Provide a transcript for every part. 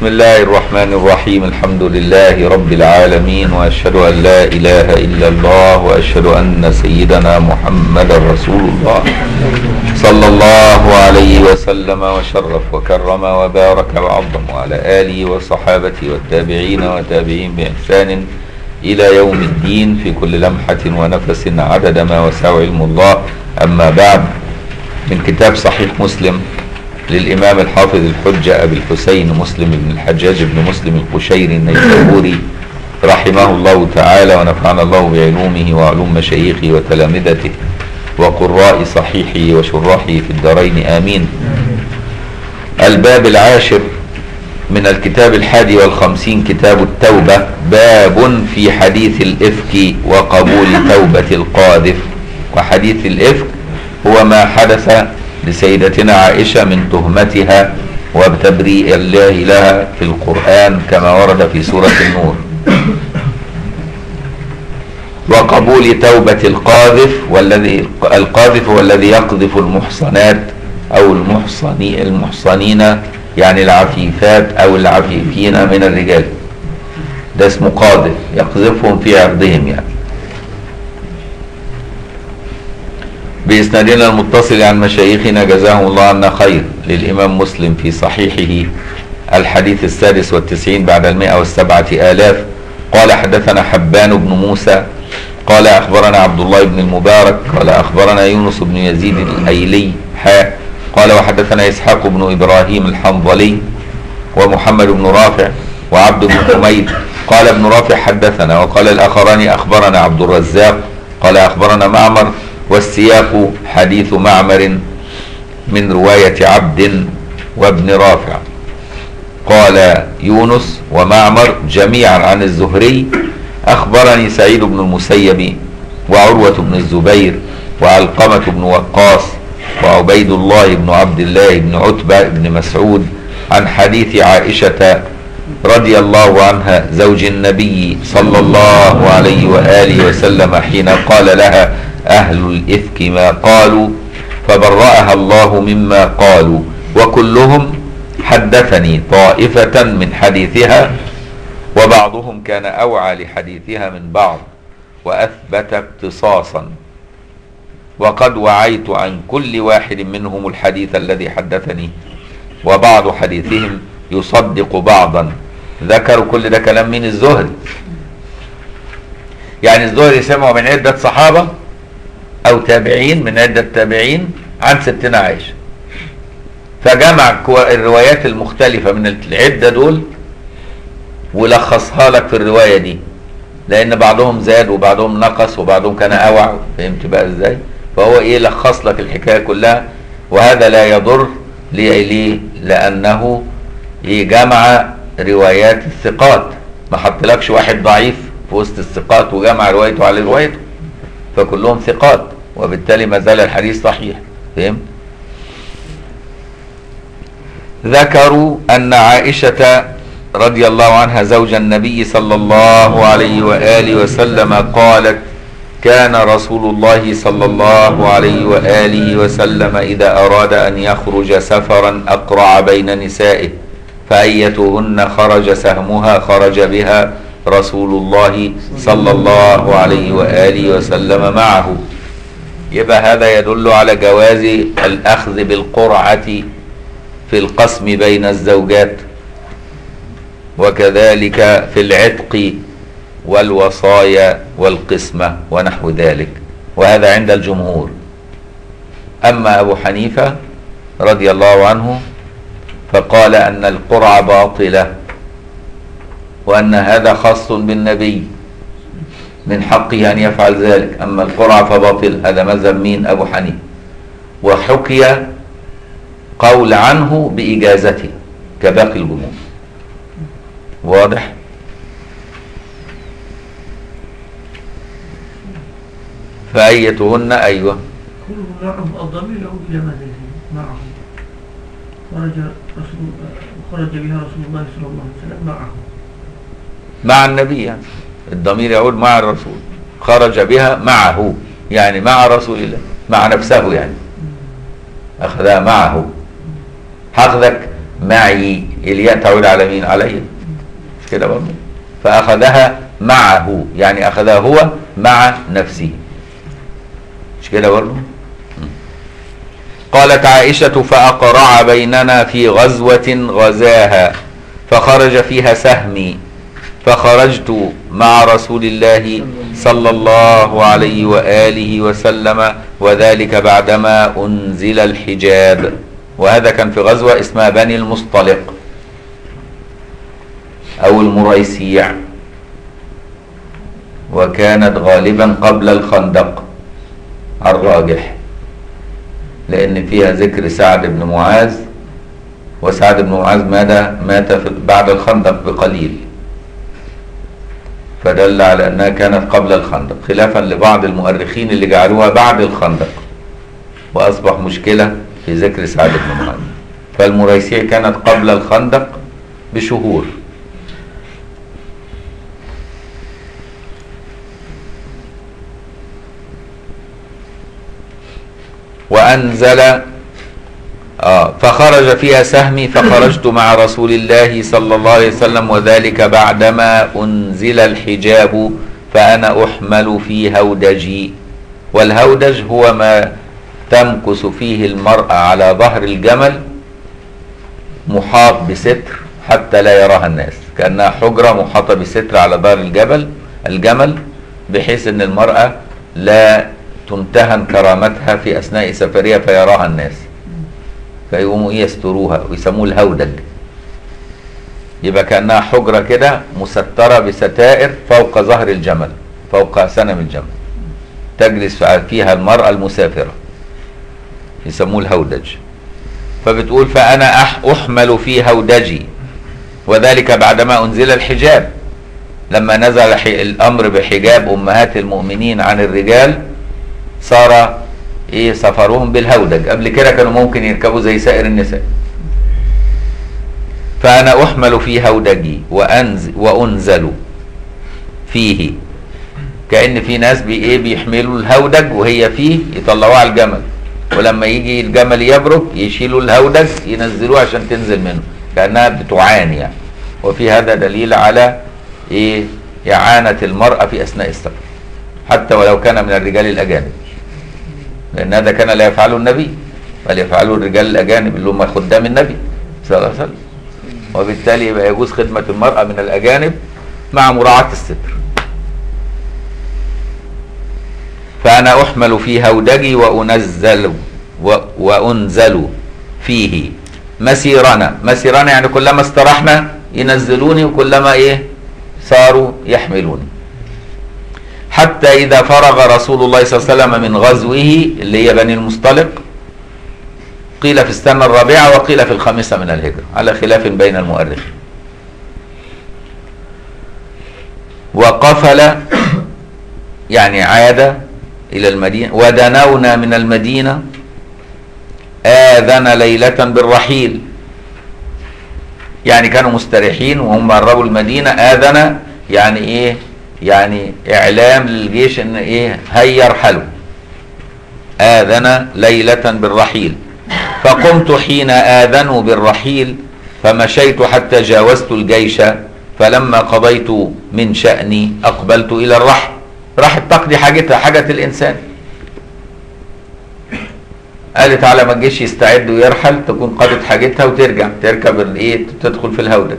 بسم الله الرحمن الرحيم. الحمد لله رب العالمين، وأشهد أن لا إله إلا الله، وأشهد أن سيدنا محمد رسول الله صلى الله عليه وسلم وشرف وكرم وبارك وعظم، وعلى آله وصحابته والتابعين وتابعين بإحسان إلى يوم الدين في كل لمحة ونفس عدد ما وسع علم الله. أما بعد، من كتاب صحيح مسلم للإمام الحافظ الحجة أبي الحسين مسلم بن الحجاج بن مسلم القشيري النيسابوري رحمه الله تعالى، ونفعنا الله بعلومه وعلوم مشايخه وتلامذته وقراء صحيحه وشراحه في الدارين آمين. الباب العاشر من الكتاب 51، كتاب التوبة. باب في حديث الإفك وقبول توبة القاذف. وحديث الإفك هو ما حدث لسيدتنا عائشة من تهمتها وتبريء الله لها في القرآن كما ورد في سورة النور. وقبول توبة القاذف والذي يقذف المحصنات أو المحصنين، يعني العفيفات أو العفيفين من الرجال، ده اسمه قاذف، يقذفهم في عرضهم يعني. بإسنادنا المتصل عن مشايخنا جزاهم الله عنا خير للإمام مسلم في صحيحه الحديث 96 بعد 107,000. قال حدثنا حبان بن موسى قال أخبرنا عبد الله بن المبارك قال أخبرنا يونس بن يزيد الأيلي قال وحدثنا إسحاق بن إبراهيم الحنظلي ومحمد بن رافع وعبد بن حميد قال ابن رافع حدثنا، وقال الآخران أخبرنا عبد الرزاق قال أخبرنا معمر، والسياق حديث معمر من رواية عبد وابن رافع. قال يونس ومعمر جميعا عن الزهري أخبرني سعيد بن المسيب وعروة بن الزبير وعلقمة بن وقاص وعبيد الله بن عبد الله بن عتبة بن مسعود عن حديث عائشة رضي الله عنها زوج النبي صلى الله عليه وآله وسلم حين قال لها أهل الإفك ما قالوا فبرأها الله مما قالوا، وكلهم حدثني طائفة من حديثها، وبعضهم كان أوعى لحديثها من بعض وأثبت اقتصاصا، وقد وعيت عن كل واحد منهم الحديث الذي حدثني، وبعض حديثهم يصدق بعضا. ذكروا كل ده كلام من الزهري، يعني الزهري سمعوا من عدة صحابة أو تابعين من عدة تابعين عن ستنا عائشة، فجمع الروايات المختلفة من العدة دول ولخصها لك في الرواية دي، لأن بعضهم زاد وبعضهم نقص وبعضهم كان أوعى. فهمت بقى إزاي؟ فهو لخص لك الحكاية كلها، وهذا لا يضر. ليه؟ لأنه جمع روايات الثقات، ما حطلكش واحد ضعيف في وسط الثقات وجمع روايته على روايته، فكلهم ثقات، وبالتالي ما زال الحديث صحيح. فهمت؟ ذكروا أن عائشة رضي الله عنها زوج النبي صلى الله عليه وآله وسلم قالت كان رسول الله صلى الله عليه وآله وسلم إذا أراد أن يخرج سفرا أقرع بين نسائه، فأيتهن خرج سهمها خرج بها رسول الله صلى الله عليه وآله وسلم معه. يبقى هذا يدل على جواز الأخذ بالقرعة في القسم بين الزوجات، وكذلك في العتق والوصايا والقسمة ونحو ذلك، وهذا عند الجمهور. أما أبو حنيفة رضي الله عنه فقال أن القرعة باطلة، وأن هذا خاص بالنبي من حقه أن يفعل ذلك، أما القرعة فباطل. هذا مذهب مين؟ أبو حنيفة. وحكي قول عنه بإجازته كباقي الجمهور. واضح؟ فأيتهن أيوة الضمير يعود إلى ماذا؟ معه خرج بها رسول الله صلى الله عليه وسلم معه، مع النبي، يعني الضمير يعود مع الرسول، خرج بها معه يعني مع رسول الله، مع نفسه، يعني أخذها معه. أخذك معي الياء تعود على مين؟ عليه، مش كده برضه؟ فأخذها معه، يعني أخذها هو مع نفسه، مش كده برضه؟ قالت عائشة: فأقرع بيننا في غزوة غزاها فخرج فيها سهمي فخرجت مع رسول الله صلى الله عليه وآله وسلم، وذلك بعدما أنزل الحجاب. وهذا كان في غزوة اسمها بني المصطلق أو المريسيع، وكانت غالبا قبل الخندق الراجح، لأن فيها ذكر سعد بن معاذ، وسعد بن معاذ مات بعد الخندق بقليل، فدل على أنها كانت قبل الخندق، خلافا لبعض المؤرخين اللي جعلوها بعد الخندق، وأصبح مشكلة في ذكر سعد بن معاذ. فالمريسيع كانت قبل الخندق بشهور. وأنزل فخرج فيها سهمي فخرجت مع رسول الله صلى الله عليه وسلم، وذلك بعدما أنزل الحجاب، فأنا أحمل في هودجي. والهودج هو ما تمكث فيه المرأة على ظهر الجمل محاط بستر حتى لا يراها الناس، كأنها حجرة محاطة بستر على ظهر الجمل، بحيث أن المرأة لا تنتهن كرامتها في أثناء سفرها فيراها الناس، فيقوموا يستروها ويسموه الهودج. يبقى كأنها حجرة كده مسترة بستائر فوق ظهر الجمل، فوق سنم الجمل، تجلس فيها المرأة المسافرة، يسموه الهودج. فبتقول: فأنا أحمل في هودجي، وذلك بعدما أنزل الحجاب، لما نزل الأمر بحجاب أمهات المؤمنين عن الرجال صار سفرهم بالهودج. قبل كده كانوا ممكن يركبوا زي سائر النساء. فأنا أحمل في هودجي وأنزل فيه، كأن في ناس بيحملوا الهودج وهي فيه يطلعوها على الجمل، ولما يجي الجمل يبرك يشيلوا الهودج ينزلوه عشان تنزل منه، كأنها بتعاني يعني. وفي هذا دليل على إعانة المرأة في أثناء السفر، حتى ولو كان من الرجال الأجانب، لأن هذا كان لا يفعله النبي، بل يفعله الرجال الأجانب اللي هم خدام النبي صلى الله عليه وسلم. وبالتالي يبقى يجوز خدمة المرأة من الأجانب مع مراعاة الستر. فأنا أحمل في هودجي وأنزل فيه مسيرنا يعني كلما استرحنا ينزلوني، وكلما صاروا يحملوني، حتى إذا فرغ رسول الله صلى الله عليه وسلم من غزوه اللي هي بني المصطلق، قيل في السنة الرابعة وقيل في الخامسة من الهجرة، على خلاف بين المؤرخين. وقفل يعني عاد إلى المدينة. ودنونا من المدينة آذن ليلة بالرحيل، يعني كانوا مستريحين وهم قربوا المدينة. آذن يعني يعني إعلام للجيش إن هيا ارحلوا. آذن ليلة بالرحيل، فقمت حين آذنوا بالرحيل فمشيت حتى جاوزت الجيش، فلما قضيت من شأني أقبلت إلى الرحل. راحت تقضي حاجتها، حاجة الإنسان. قالت على ما الجيش يستعد ويرحل تكون قضت حاجتها وترجع تركب تدخل في الهودج.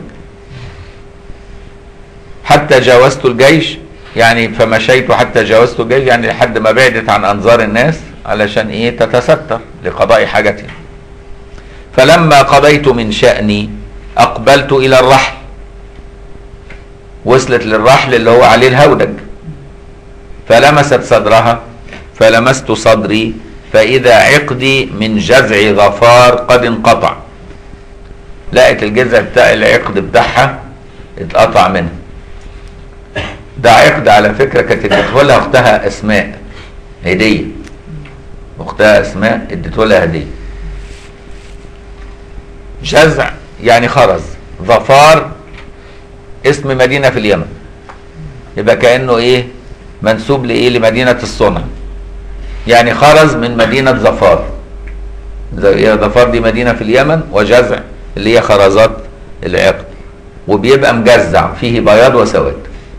حتى جاوزت الجيش يعني فمشيت حتى جاوزت الجيش، يعني لحد ما بعدت عن أنظار الناس علشان تتستر لقضاء حاجتها. فلما قضيت من شأني أقبلت إلى الرحل، وصلت للرحل اللي هو عليه الهودج، فلمست صدرها فلمست صدري فإذا عقدي من جذع ظفار قد انقطع. لقيت الجذع بتاع العقد بتاعها اتقطع منها. ده عقد على فكرة كانت ادته لها اختها اسماء هدية، اختها اسماء ادته لها هدية. جذع يعني خرز، ظفار اسم مدينة في اليمن، يبقى كأنه منسوب لمدينة الصنع، يعني خرز من مدينة ظفار. ظفار دي مدينة في اليمن، وجذع اللي هي خرزات العقد، وبيبقى مجزع فيه بياض وسواد.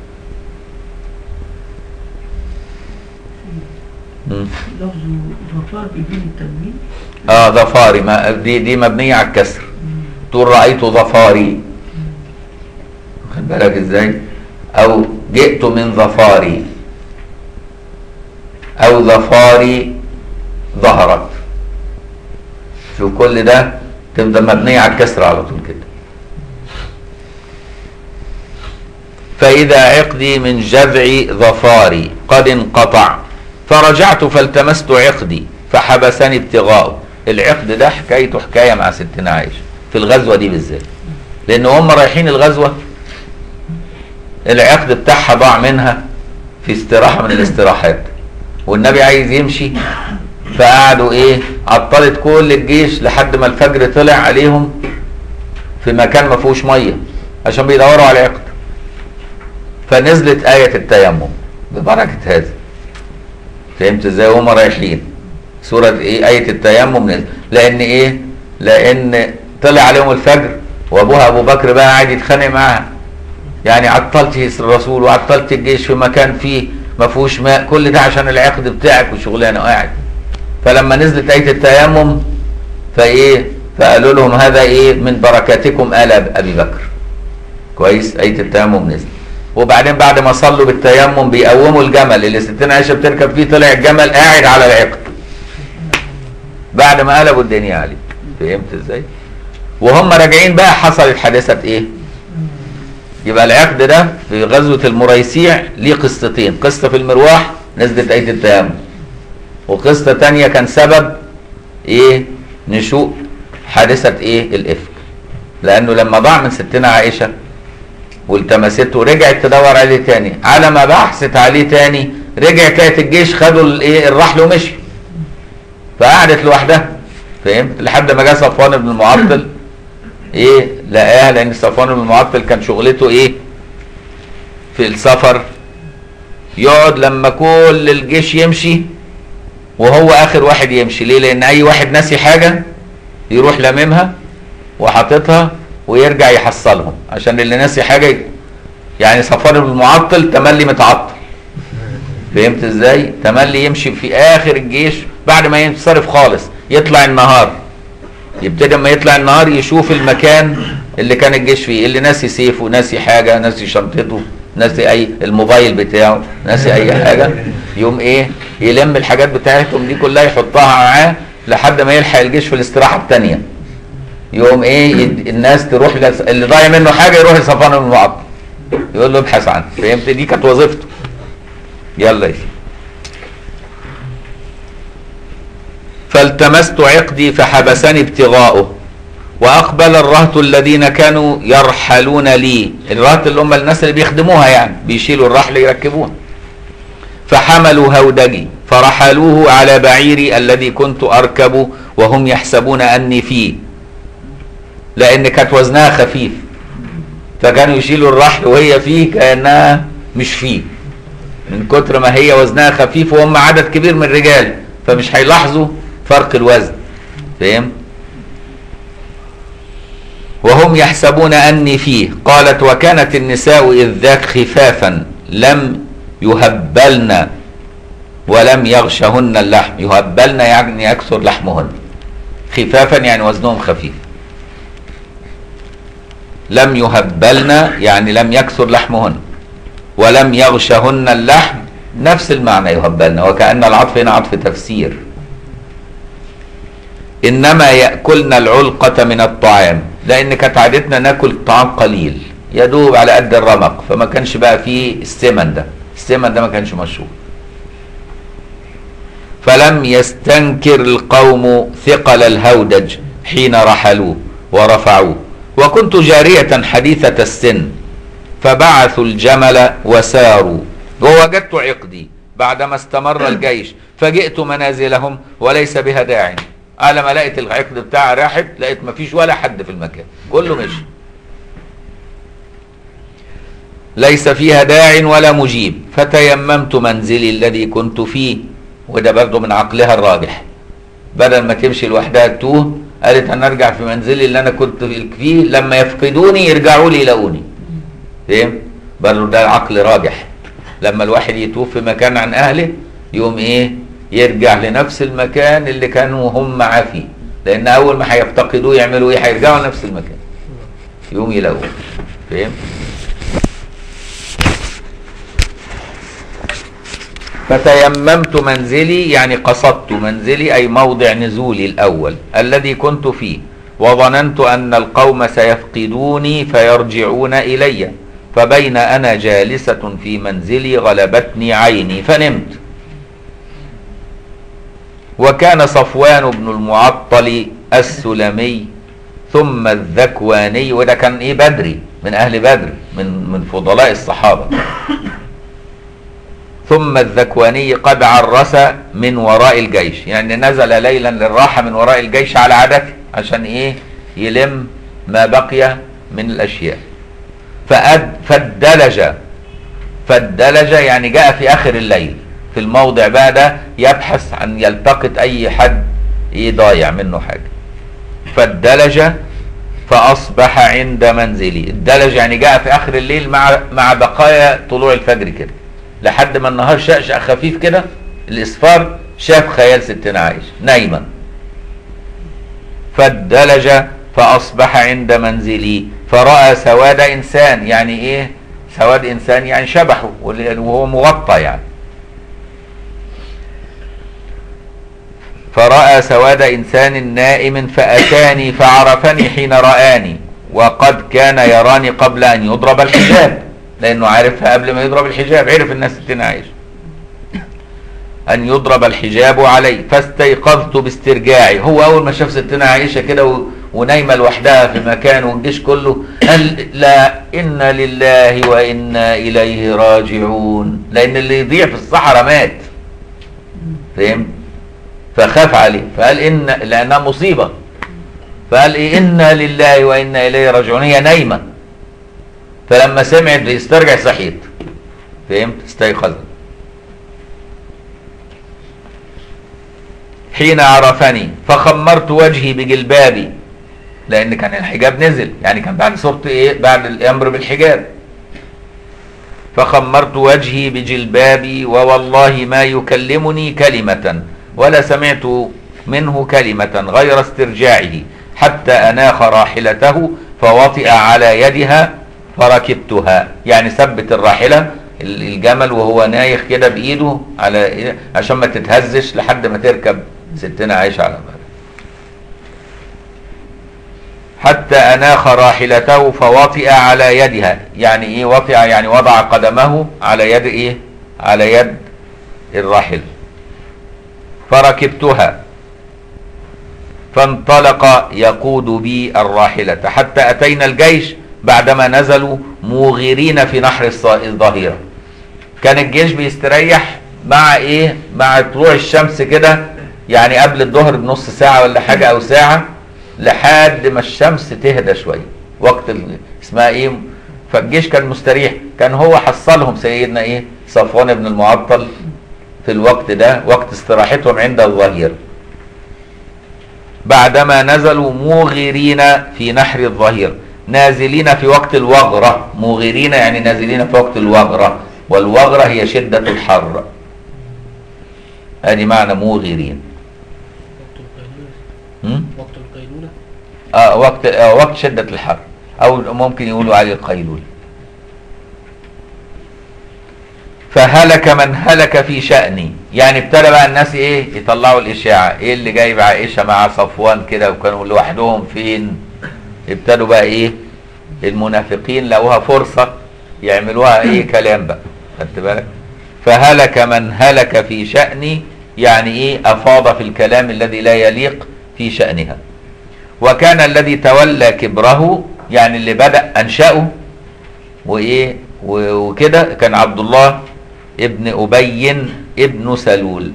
لفظ ظفار بدون التنوين. ظفاري، ما دي مبنية على الكسر. تقول رأيت ظفاري، خد بالك ازاي؟ او جئت من ظفاري، او ظفاري ظهرت. شوف كل ده تبقى مبنية على الكسر على طول كده. فإذا عقدي من جذع ظفاري قد انقطع فرجعت فالتمست عقدي فحبسني ابتغاؤه. العقد ده حكايته حكاية مع ستنا عائشة في الغزوة دي بالذات، لأن هم رايحين الغزوة العقد بتاعها ضاع منها في استراحة من الاستراحات، والنبي عايز يمشي، فقعدوا عطلت كل الجيش لحد ما الفجر طلع عليهم في مكان ما فيهوش ميه عشان بيدوروا على العقد. فنزلت آية التيمم ببركة هذا. فهمت ازاي؟ وهم رايحين سورة آية التيمم نزل. لأن طلع عليهم الفجر وابوها ابو بكر بقى قاعد يتخانق معاها، يعني عطلت الرسول وعطلت الجيش في مكان فيه ما فيهوش ماء، كل ده عشان العقد بتاعك وشغلانه قاعد. فلما نزلت آية التيمم فقالوا لهم هذا من بركاتكم آل أبي بكر. كويس؟ آية التيمم نزل. وبعدين بعد ما صلوا بالتيمم بيقوموا الجمل اللي ستنا عائشة بتركب فيه، طلع الجمل قاعد على العقد بعد ما قلبوا الدنيا عليه. فهمت ازاي؟ وهم راجعين بقى حصلت حادثة يبقى العقد ده في غزوة المريسيع ليه قصتين، قصة في المرواح نزلت آية التيمم، وقصة تانية كان سبب نشوء حادثة الإفك، لأنه لما ضاع من ستنا عائشة والتمسته رجعت تدور عليه تاني، على ما بحثت عليه تاني رجعت لقت الجيش خدوا الرحل ومشي، فقعدت لوحدها. فهمت؟ لحد ما جه صفوان بن المعطل لقاها، لأن صفوان بن المعطل كان شغلته في السفر يقعد لما كل الجيش يمشي وهو اخر واحد يمشي. ليه؟ لان اي واحد ناسي حاجة يروح لاممها وحاططها ويرجع يحصلهم، عشان اللي ناسي حاجة يعني صفوان بن المعطل تملي متعطل. فهمت ازاي؟ تملي يمشي في اخر الجيش بعد ما ينصرف خالص، يطلع النهار، يبتدي اما يطلع النهار يشوف المكان اللي كان الجيش فيه، اللي ناسي سيفه، ناسي حاجة، ناسي شنطته، ناسي الموبايل بتاعه، ناسي اي حاجة، يوم يلم الحاجات بتاعتهم دي كلها يحطها معاه لحد ما يلحق الجيش في الاستراحة التانية. يوم الناس تروح اللي ضايع منه حاجة يروح لصفوان بن المعطل يقول له ابحث عنه. فهمت؟ دي كانت وظيفته. يلا فالتمست عقدي فحبسني ابتغاؤه واقبل الرهط الذين كانوا يرحلون لي. الرهط اللي هم الناس اللي بيخدموها، يعني بيشيلوا الرحل يركبوها. فحملوا هودجي فرحلوه على بعيري الذي كنت اركبه وهم يحسبون اني فيه، لان كانت وزنها خفيف، فكانوا يشيلوا الرحل وهي فيه كانها مش فيه، من كتر ما هي وزنها خفيف، وهم عدد كبير من الرجال فمش هيلاحظوا فرق الوزن. فهم؟ وهم يحسبون أني فيه. قالت وكانت النساء إذ ذاك خفافا لم يهبلن ولم يغشهن اللحم. يهبلن يعني يكثر لحمهن، خفافا يعني وزنهم خفيف، لم يهبلن يعني لم يكثر لحمهن، ولم يغشهن اللحم نفس المعنى يهبلن، وكأن العطف هنا عطف تفسير. إنما يأكلن العلقة من الطعام، لأن كانت عادتنا ناكل الطعام قليل يدوب على قد الرمق، فما كانش بقى فيه السمن ده ما كانش مشهور. فلم يستنكر القوم ثقل الهودج حين رحلوه ورفعوه، وكنت جارية حديثة السن فبعثوا الجمل وساروا. ووجدت عقدي بعدما استمر الجيش فجئت منازلهم وليس بها داع. على ما لقيت العقد بتاعها راحت، لقيت ما فيش ولا حد في المكان، كله مشي، ليس فيها داع ولا مجيب. فتيممت منزلي الذي كنت فيه، وده برضه من عقلها الراجح، بدل ما تمشي لوحدها تتوه قالت انا ارجع في منزلي اللي انا كنت فيه، لما يفقدوني يرجعوا لي يلاقوني. فاهم؟ برضه ده العقل راجح. لما الواحد يتوه في مكان عن اهله يقوم ايه؟ يرجع لنفس المكان اللي كانوا هم معاه فيه، لان اول ما هيفتقدوه يعملوا ايه؟ هيرجعوا لنفس المكان يقوم يلاقوه. فاهم؟ فتيممت منزلي يعني قصدت منزلي أي موضع نزولي الأول الذي كنت فيه، وظننت أن القوم سيفقدوني فيرجعون إلي، فبين أنا جالسة في منزلي غلبتني عيني فنمت. وكان صفوان بن المعطل السلمي ثم الذكواني، وده كان ايه؟ بدري، من أهل بدر، من فضلاء الصحابة. ثم الذكواني قد عرس من وراء الجيش، يعني نزل ليلا للراحة من وراء الجيش على عادته، عشان ايه؟ يلم ما بقي من الاشياء. فالدلج يعني جاء في اخر الليل في الموضع بقى ده، يبحث عن يلتقط اي حد ضايع منه حاجة. فالدلج فاصبح عند منزلي. الدلج يعني جاء في اخر الليل مع بقايا طلوع الفجر كده، لحد ما النهار شقشق خفيف كده، الاصفار شاف خيال ستنا عائشة نايما. فالدلج فاصبح عند منزلي فرأى سواد انسان، يعني ايه سواد انسان؟ يعني شبحه وهو مغطى يعني. فرأى سواد انسان نائم فاتاني فعرفني حين رآني، وقد كان يراني قبل ان يضرب الحجاب، لانه عارفها قبل ما يضرب الحجاب، عرف الناس ستنا عائشة ان يضرب الحجاب علي. فاستيقظت باسترجاعي. هو اول ما شاف ستنا عائشة كده ونايمة لوحدها في مكان والجيش كله، قال لا إنا لله وإنا إليه راجعون، لأن اللي يضيع في الصحراء مات. فهم؟ فخاف عليه، فقال إن لأنها مصيبة، فقال إيه؟ إنا لله وإنا إليه راجعون. هي نايمة، فلما سمعت بيسترجع صحيت. فهمت؟ استيقظت. حين عرفني فخمرت وجهي بجلبابي، لان كان الحجاب نزل، يعني كان بعد سورة ايه؟ بعد الامر بالحجاب. فخمرت وجهي بجلبابي ووالله ما يكلمني كلمة ولا سمعت منه كلمة غير استرجاعه، حتى اناخ راحلته فوطئ على يدها فركبتها، يعني ثبت الراحلة الجمل وهو نايخ كده بايده على عشان ما تتهزش لحد ما تركب ستنا عائشة على بالها. حتى أناخ راحلته فوطئ على يدها، يعني ايه وطئ؟ يعني وضع قدمه على يد ايه؟ على يد الراحلة. فركبتها فانطلق يقود بي الراحلة حتى أتينا الجيش بعدما نزلوا موغرين في نحر الظهيرة. كان الجيش بيستريح مع ايه؟ مع طلوع الشمس كده، يعني قبل الظهر بنص ساعة ولا حاجة او ساعة، لحد ما الشمس تهدى شوية وقت اسمها ايه؟ فالجيش كان مستريح. كان هو حصلهم سيدنا ايه؟ صفوان بن المعطل في الوقت ده، وقت استراحتهم عند الظهيرة، بعدما نزلوا موغرين في نحر الظهيرة، نازلين في وقت الوغرة. موغرين يعني نازلين في وقت الوغرة، والوغرة هي شدة الحر، هذه معنى موغرين. وقت القيلولة. وقت شدة الحر، او ممكن يقولوا عليه القيلولة. فهلك من هلك في شأني، يعني ابتدى بقى الناس ايه؟ يطلعوا الاشاعة، ايه اللي جايب عائشة مع صفوان كده وكانوا لوحدهم فين؟ ابتدوا بقى ايه؟ المنافقين لقوها فرصة يعملوها ايه؟ كلام بقى، خدت بالك؟ فهلك من هلك في شأني، يعني ايه؟ افاض في الكلام الذي لا يليق في شأنها. وكان الذي تولى كبره، يعني اللي بدأ انشأه وايه وكده، كان عبد الله ابن أبي ابن سلول،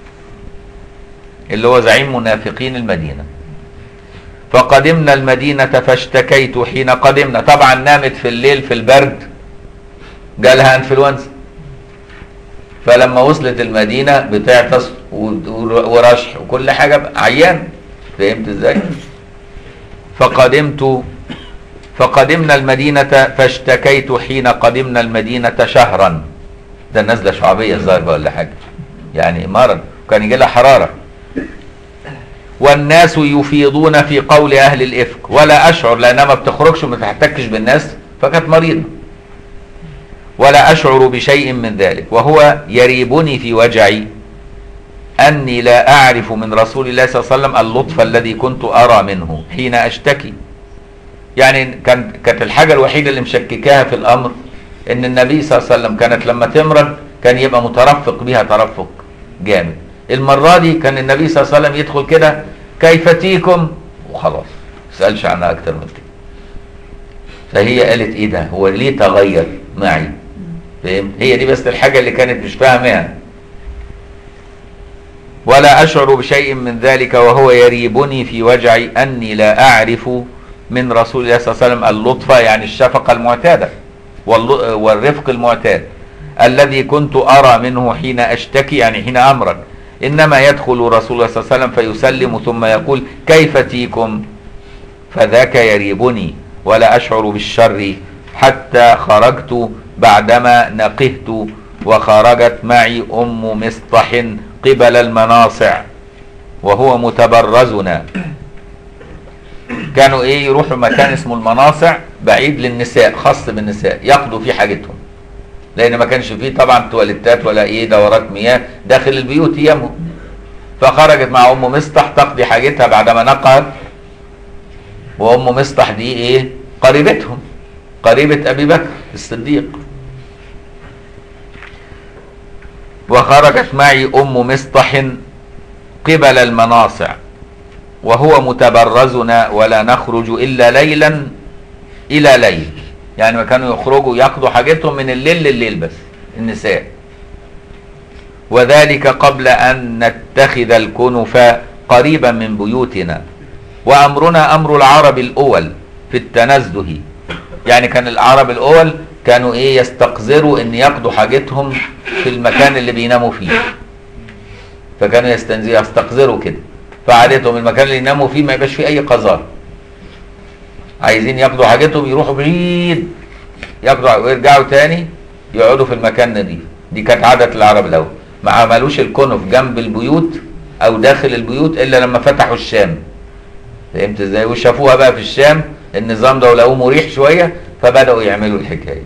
اللي هو زعيم منافقين المدينة. فقدمنا المدينة فاشتكيت حين قدمنا، طبعا نامت في الليل في البرد، جالها انفلونزا، فلما وصلت المدينة بتعطس ورشح وكل حاجة عيان. فهمت ازاي؟ فقدمنا المدينة فاشتكيت حين قدمنا المدينة شهرا. ده نزلة شعبية الظاهر ولا حاجة، يعني مرض كان يجي لها حرارة. والناس يفيضون في قول أهل الإفك ولا أشعر، لأنها ما بتخرجش وما تحتكش بالناس، فكانت مريضة. ولا أشعر بشيء من ذلك، وهو يريبني في وجعي أني لا أعرف من رسول الله صلى الله عليه وسلم اللطف الذي كنت أرى منه حين أشتكي. يعني كانت الحاجة الوحيدة اللي مشككاها في الأمر إن النبي صلى الله عليه وسلم كانت لما تمرض كان يبقى مترفق بها ترفق جامد. المرة دي كان النبي صلى الله عليه وسلم يدخل كده كيف تيكم وخلاص، ما يسألش عنها أكتر من كده. فهي قالت إيه ده، هو ليه تغير معي؟ فهمت؟ هي دي بس الحاجة اللي كانت مش فاهمها. ولا أشعر بشيء من ذلك وهو يريبني في وجعي أني لا أعرف من رسول الله صلى الله عليه وسلم اللطف، يعني الشفقة المعتادة والرفق المعتاد الذي كنت أرى منه حين أشتكي، يعني حين أمرض. إنما يدخل رسول الله صلى الله عليه وسلم فيسلم ثم يقول كيف تيكم، فذاك يريبني. ولا أشعر بالشر حتى خرجت بعدما نقهت، وخرجت معي أم مصطح قبل المناصع وهو متبرزنا. كانوا ايه، يروحوا مكان اسمه المناصع بعيد للنساء، خاص بالنساء يقضوا فيه حاجتهم، لان ما كانش فيه طبعا تواليتات ولا ايه دورات مياه داخل البيوت يمه. فخرجت مع ام مصطح تقضي حاجتها بعدما نقهت. وام مصطح دي ايه، قريبتهم، قريبة ابي بكر الصديق. وخرجت معي ام مصطح قبل المناصع وهو متبرزنا ولا نخرج الا ليلا الى ليل. يعني ما كانوا يخرجوا يقضوا حاجتهم من الليل لليل بس النساء. وذلك قبل ان نتخذ الكنف قريبا من بيوتنا. وامرنا امر العرب الاول في التنزه. يعني كان العرب الاول كانوا ايه، يستقذروا ان يقضوا حاجتهم في المكان اللي بيناموا فيه، فكانوا يستقذروا كده. فعادتهم المكان اللي يناموا فيه ما يبقاش فيه اي قذارة. عايزين ياخدوا حاجتهم يروحوا بعيد ياخدوا ويرجعوا تاني يقعدوا في المكان نظيف. دي كانت عادة العرب الاول. ما عملوش الكنف جنب البيوت او داخل البيوت الا لما فتحوا الشام. فهمت ازاي؟ وشافوها بقى في الشام النظام ده ولقوه مريح شوية فبدأوا يعملوا الحكاية.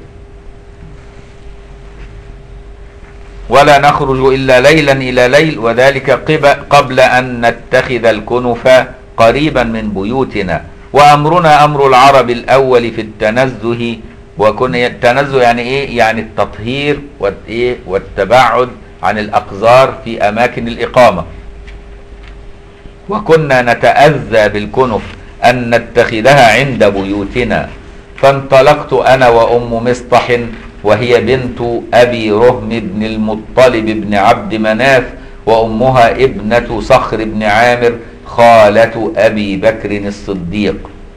ولا نخرج إلا ليلا إلى ليل، وذلك قبل أن نتخذ الكنف قريبا من بيوتنا. وأمرنا أمر العرب الأول في التنزه. وكن التنزه يعني إيه؟ يعني التطهير والتباعد عن الأقذار في أماكن الإقامة. وكنا نتأذى بالكنف أن نتخذها عند بيوتنا. فانطلقت أنا وأم مصطح وهي بنت أبي رهم بن المطلب بن عبد مناف، وأمها ابنة صخر بن عامر خالة أبي بكر الصديق،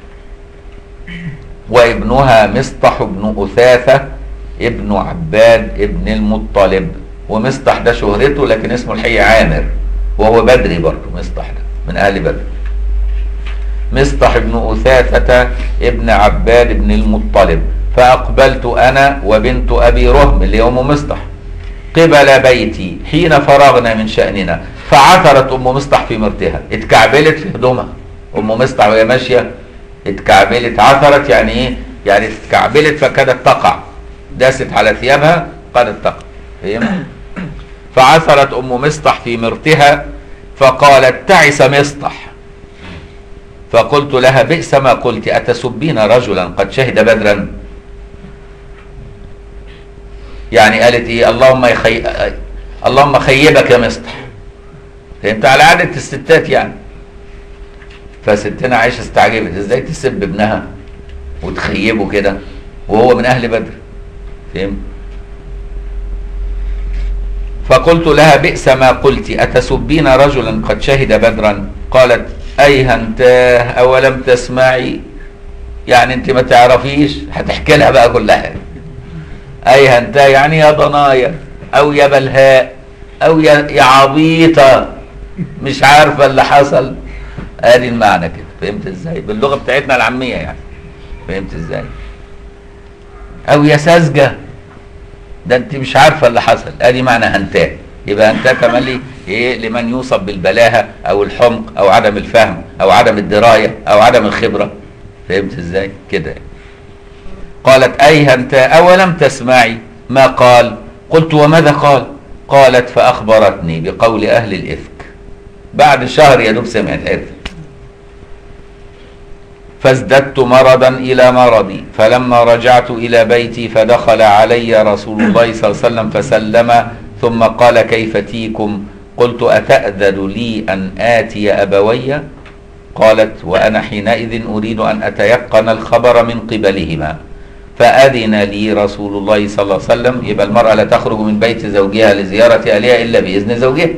وابنها مصطح بن أثاثة ابن عباد ابن المطلب. ومصطح ده شهرته لكن اسمه الحقيقي عامر، وهو بدري برضه. مصطح ده من أهل بدر. مصطح بن أثاثة ابن عباد ابن المطلب. فأقبلت أنا وبنت أبي رهم اللي هي أم مصطح قبل بيتي حين فرغنا من شأننا. فعثرت أم مصطح في مرتها، اتكعبلت في هدومها. أم مصطح وهي ماشية اتكعبلت. عثرت يعني إيه؟ يعني اتكعبلت فكادت تقع، داست على ثيابها قادت تقع. فهمت؟ فعثرت أم مصطح في مرتها فقالت تعس مصطح. فقلت لها بئس ما قلت، أتسبين رجلا قد شهد بدرا؟ يعني قالت ايه، اللهم خيبك يا مصطح. فهمت؟ على عادة الستات يعني. فستنا عائشة استعجبت، ازاي تسب ابنها وتخيبه كده وهو من اهل بدر؟ فهمت؟ فقلت لها بئس ما قلت، أتسبين رجلا قد شهد بدرا؟ قالت أيها انتاه أولم تسمعي. يعني انت ما تعرفيش؟ هتحكي لها بقى كل حاجة. أيها انتاه يعني يا ضنايا أو يا بلهاء أو يا عبيطة مش عارفة اللي حصل. ادي المعنى كده. فهمت ازاي؟ باللغه بتاعتنا العاميه يعني. فهمت ازاي؟ او يا ساذجه، ده انت مش عارفه اللي حصل، ادي معنى هنتاء. يبقى هنتاء كمان ايه؟ لمن يوصف بالبلاهه او الحمق او عدم الفهم او عدم الدرايه او عدم الخبره. فهمت ازاي؟ كده. قالت اي هنتاء اولم تسمعي ما قال؟ قلت وماذا قال؟ قالت فاخبرتني بقول اهل الافك. بعد شهر يا دوب سمعت عرفت. فازددت مرضا إلى مرضي، فلما رجعت إلى بيتي فدخل علي رسول الله صلى الله عليه وسلم فسلم، ثم قال كيف تيكم؟ قلت أتأذن لي أن آتي أبوي؟ قالت وأنا حينئذ أريد أن أتيقن الخبر من قبلهما، فأذن لي رسول الله صلى الله عليه وسلم. يبقى المرأة لا تخرج من بيت زوجها لزيارة أهلها إلا بإذن زوجها.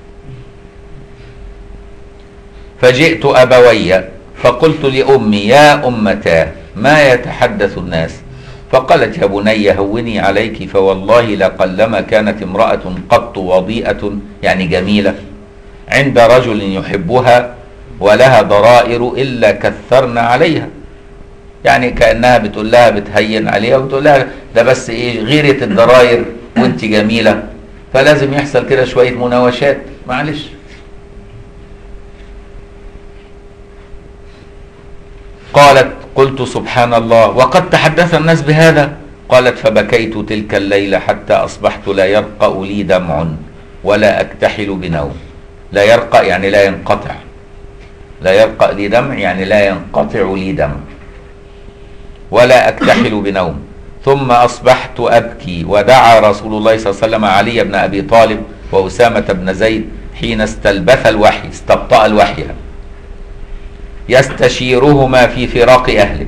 فجئت أبوي فقلت لأمي يا أمتاه ما يتحدث الناس؟ فقالت يا بني هوني عليك، فوالله لقلما كانت امرأة قط وضيئة يعني جميلة عند رجل يحبها ولها ضرائر إلا كثرنا عليها. يعني كأنها بتقول لها بتهين عليها وبتقول لها ده بس ايه غيرة الضرائر وانت جميلة، فلازم يحصل كده شوية مناوشات، معلش. قالت قلت سبحان الله وقد تحدث الناس بهذا. قالت فبكيت تلك الليلة حتى أصبحت لا يرقأ لي دمع ولا أكتحل بنوم. لا يرقأ يعني لا ينقطع، لا يرقأ لي دمع يعني لا ينقطع لي دمع، ولا أكتحل بنوم. ثم أصبحت أبكي، ودعا رسول الله صلى الله عليه وسلم علي بن أبي طالب وأسامة بن زيد حين استلبث الوحي، استبطأ الوحي، يستشيرهما في فراق أهله.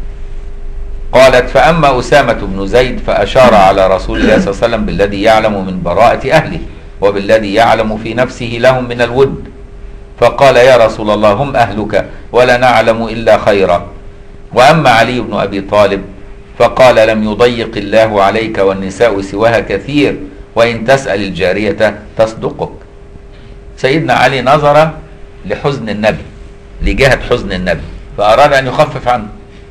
قالت فأما أسامة بن زيد فأشار على رسول الله صلى الله عليه وسلم بالذي يعلم من براءة أهله وبالذي يعلم في نفسه لهم من الود، فقال يا رسول الله هم أهلك ولا نعلم إلا خيرا. وأما علي بن أبي طالب فقال لم يضيق الله عليك والنساء سواها كثير، وإن تسأل الجارية تصدقك. سيدنا علي نظر لحزن النبي، لجهة حزن النبي، فأراد أن يخفف عنه،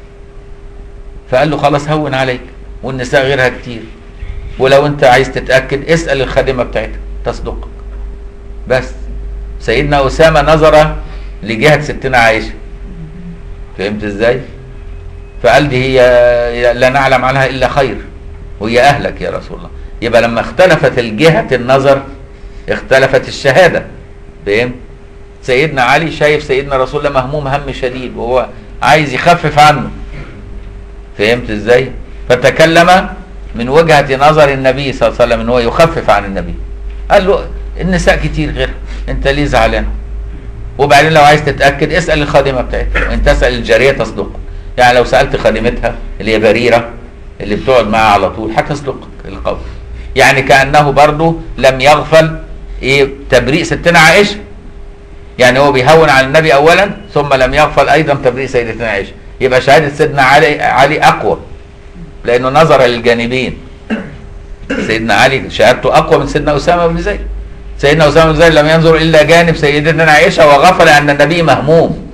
فقال له خلاص هون عليك والنساء غيرها كتير، ولو أنت عايز تتأكد اسأل الخادمة بتاعتها تصدقك. بس سيدنا أسامة نظر لجهة ستنا عائشة، فهمت ازاي؟ فقال دي هي لا نعلم عنها إلا خير وهي أهلك يا رسول الله. يبقى لما اختلفت الجهة النظر اختلفت الشهادة، فهمت؟ سيدنا علي شايف سيدنا رسول الله مهموم هم شديد وهو عايز يخفف عنه، فهمت ازاي؟ فتكلم من وجهة نظر النبي صلى الله عليه وسلم ان هو يخفف عن النبي. قال له النساء كتير غير، انت ليه زعلان؟ وبعدين لو عايز تتأكد اسأل الخادمة بتاعتها، وان تسأل الجارية تصدقك. يعني لو سألت خادمتها اللي هي بريرة اللي بتقعد معها على طول هتصدقك القول. يعني كأنه برضه لم يغفل ايه تبريء ستنا عائشة، يعني هو بيهون على النبي اولا ثم لم يغفل ايضا تبريء سيدتنا عائشة. يبقى شهادة سيدنا علي اقوى لانه نظر للجانبين. سيدنا علي شهادته اقوى من سيدنا اسامة بن زيد. سيدنا اسامة بن زيد لم ينظر الا جانب سيدتنا عائشة وغفل ان النبي مهموم،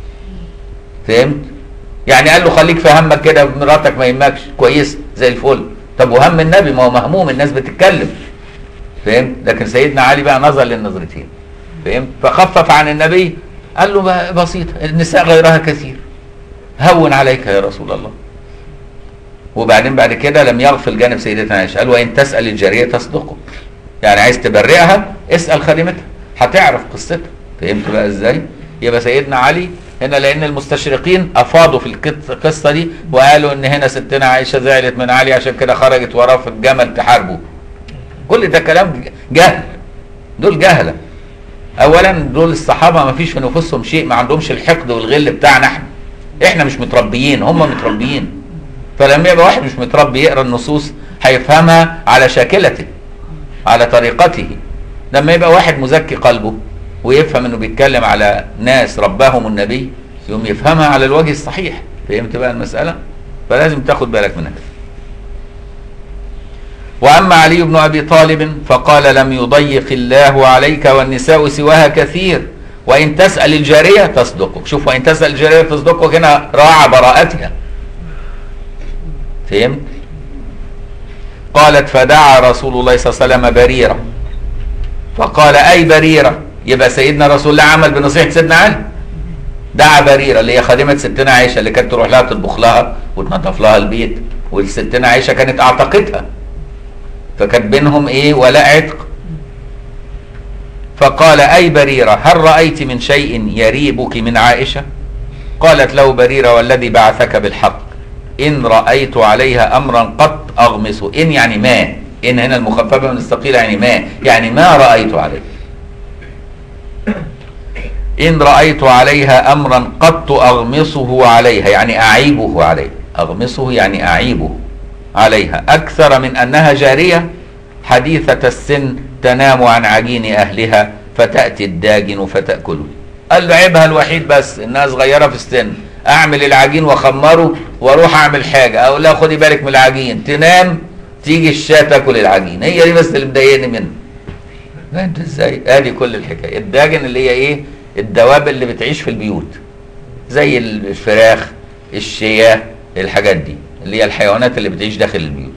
فهمت؟ يعني قال له خليك في همك كده، مراتك ما يهمكش، كويس زي الفل. طب وهم النبي ما هو مهموم، الناس بتتكلم، فهمت؟ لكن سيدنا علي بقى نظر للنظرتين، فهمت؟ فخفف عن النبي، قال له بسيطة النساء غيرها كثير، هون عليك يا رسول الله. وبعدين بعد كده لم يغفل جانب سيدتنا عائشة، قال وإن تسأل الجارية تصدقه. يعني عايز تبرئها اسأل خادمتها هتعرف قصتها، فهمت بقى ازاي؟ يبقى سيدنا علي هنا لأن المستشرقين أفاضوا في القصة دي وقالوا إن هنا ستنا عائشة زعلت من علي عشان كده خرجت وراه في الجمل تحاربه. كل ده كلام جهل، دول جهلة. أولا دول الصحابة ما فيش في نفوسهم شيء، ما عندهمش الحقد والغل بتاعنا إحنا مش متربيين، هم متربيين. فلما يبقى واحد مش متربي يقرأ النصوص هيفهمها على شاكلته على طريقته. لما يبقى واحد مزكي قلبه ويفهم انه بيتكلم على ناس رباهم النبي يوم يفهمها على الوجه الصحيح، فهمت بقى المسألة؟ فلازم تاخد بالك منها. وأما علي بن أبي طالب فقال لم يضيق الله عليك والنساء سواها كثير، وإن تسأل الجارية تصدقك. شوف، وإن تسأل الجارية تصدقك هنا راعى براءتها. فهمت؟ قالت فدعا رسول الله صلى الله عليه وسلم بريرة فقال أي بريرة، يبقى سيدنا رسول الله عمل بنصيحة سيدنا علي. دعا بريرة اللي هي خادمة ستنا عائشة اللي كانت تروح لها تطبخ لها وتنظف لها البيت، والستنا عائشة كانت أعتقتها، فكانت بينهم إيه؟ ولاء عتق. فقال أي بريرة هل رأيت من شيء يريبك من عائشة؟ قالت له بريرة والذي بعثك بالحق إن رأيت عليها أمرا قط أغمسه. إن يعني ما، إن هنا المخففة من الثقيلة يعني ما، يعني ما رأيت عليه. إن رأيت عليها أمرا قط أغمسه عليها يعني أعيبه عليه. أغمسه يعني أعيبه عليها أكثر من أنها جارية حديثة السن تنام عن عجين أهلها فتأتي الداجن فتأكله. قال له عيبها الوحيد بس إنها صغيرة في السن، أعمل العجين وأخمره وأروح أعمل حاجة أقول لها خدي بالك من العجين، تنام تيجي الشاة تاكل العجين. هي دي بس اللي مضايقني منه. فهمت ازاي؟ ادي كل الحكايه. الداجن اللي هي ايه؟ الدواب اللي بتعيش في البيوت زي الفراخ، الشياه، الحاجات دي اللي هي الحيوانات اللي بتعيش داخل البيوت.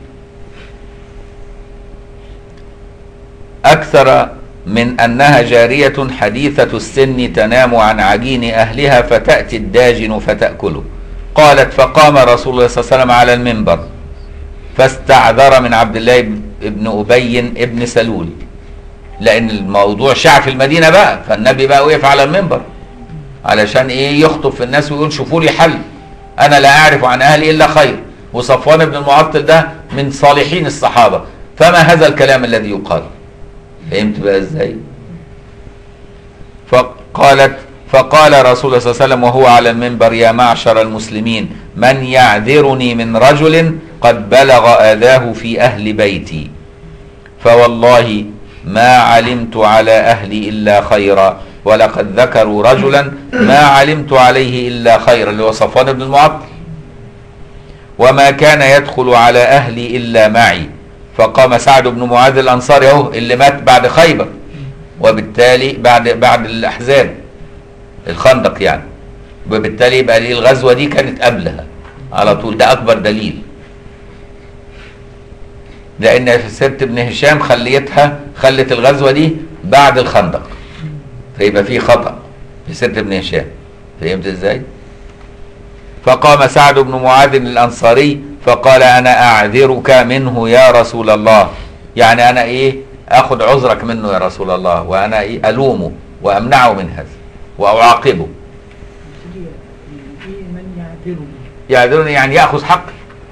أكثر من أنها جارية حديثة السن تنام عن عجين أهلها فتأتي الداجن فتأكله. قالت فقام رسول الله صلى الله عليه وسلم على المنبر فاستعذر من عبد الله بن أبي بن سلول، لأن الموضوع شاع في المدينة بقى، فالنبي بقى وقف على المنبر علشان إيه؟ يخطب في الناس ويقول شوفوا لي حل، أنا لا أعرف عن أهلي إلا خير، وصفوان بن المعطل ده من صالحين الصحابة، فما هذا الكلام الذي يقال؟ فهمت بقى ازاي؟ فقال رسول الله صلى الله عليه وسلم وهو على المنبر يا معشر المسلمين من يعذرني من رجل قد بلغ آذاه في أهل بيتي، فوالله ما علمت على أهلي إلا خيرا، ولقد ذكروا رجلا ما علمت عليه إلا خيرا اللي هو صفوان بن المعطل، وما كان يدخل على أهلي إلا معي. فقام سعد بن معاذ الأنصاري اهو اللي مات بعد خيبر، وبالتالي بعد الأحزاب الخندق يعني، وبالتالي يبقى ليه الغزوة دي كانت قبلها على طول. ده أكبر دليل، لأن في سيرة ابن هشام خلت الغزوة دي بعد الخندق، فيبقى فيه خطأ في سيرة ابن هشام. فهمت ازاي؟ فقام سعد بن معاذ الأنصاري فقال أنا أعذرك منه يا رسول الله، يعني أنا إيه؟ أخذ عذرك منه يا رسول الله، وأنا إيه؟ ألومه وأمنعه من هذا وأعاقبه. من يعذرني يعني يأخذ حقي،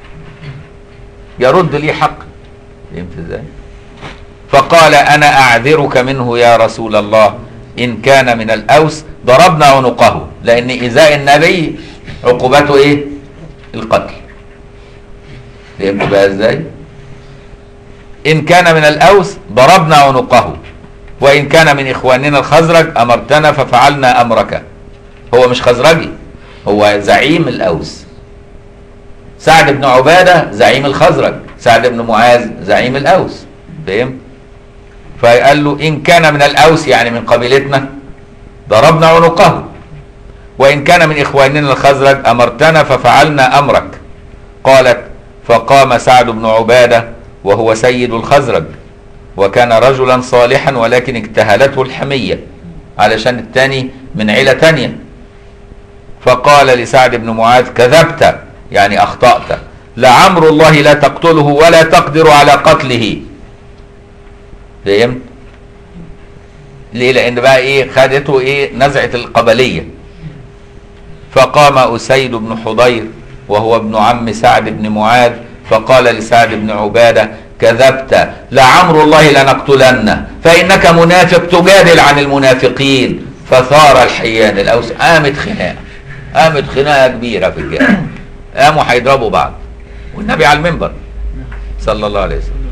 يرد لي حقي. فهمت ازاي؟ فقال أنا أعذرك منه يا رسول الله إن كان من الأوس ضربنا عنقه، لأن إيذاء النبي عقوبته إيه؟ القتل. فهمت بقى ازاي؟ إن كان من الأوس ضربنا عنقه، وإن كان من إخواننا الخزرج أمرتنا ففعلنا أمرك. هو مش خزرجي، هو زعيم الأوس. سعد بن عبادة زعيم الخزرج، سعد بن معاذ زعيم الأوس. فهمت؟ فقال له إن كان من الأوس يعني من قبيلتنا ضربنا عنقه، وإن كان من إخواننا الخزرج أمرتنا ففعلنا أمرك. قالت فقام سعد بن عبادة وهو سيد الخزرج، وكان رجلا صالحا ولكن اجتهلته الحمية علشان الثاني من عيلة تانية. فقال لسعد بن معاذ كذبت يعني أخطأت، لعمر الله لا تقتله ولا تقدر على قتله. فهمت؟ ليه؟ لأن بقى إيه؟ خدته إيه؟ نزعة القبلية. فقام أسيد بن حضير وهو ابن عم سعد بن معاذ فقال لسعد بن عبادة كذبت، لعمر الله لنقتلنه فإنك منافق تجادل عن المنافقين. فثار الحيان الأوس، قامت خناقة كبيرة في الجامع، قاموا هيضربوا بعض والنبي على المنبر صلى الله عليه وسلم.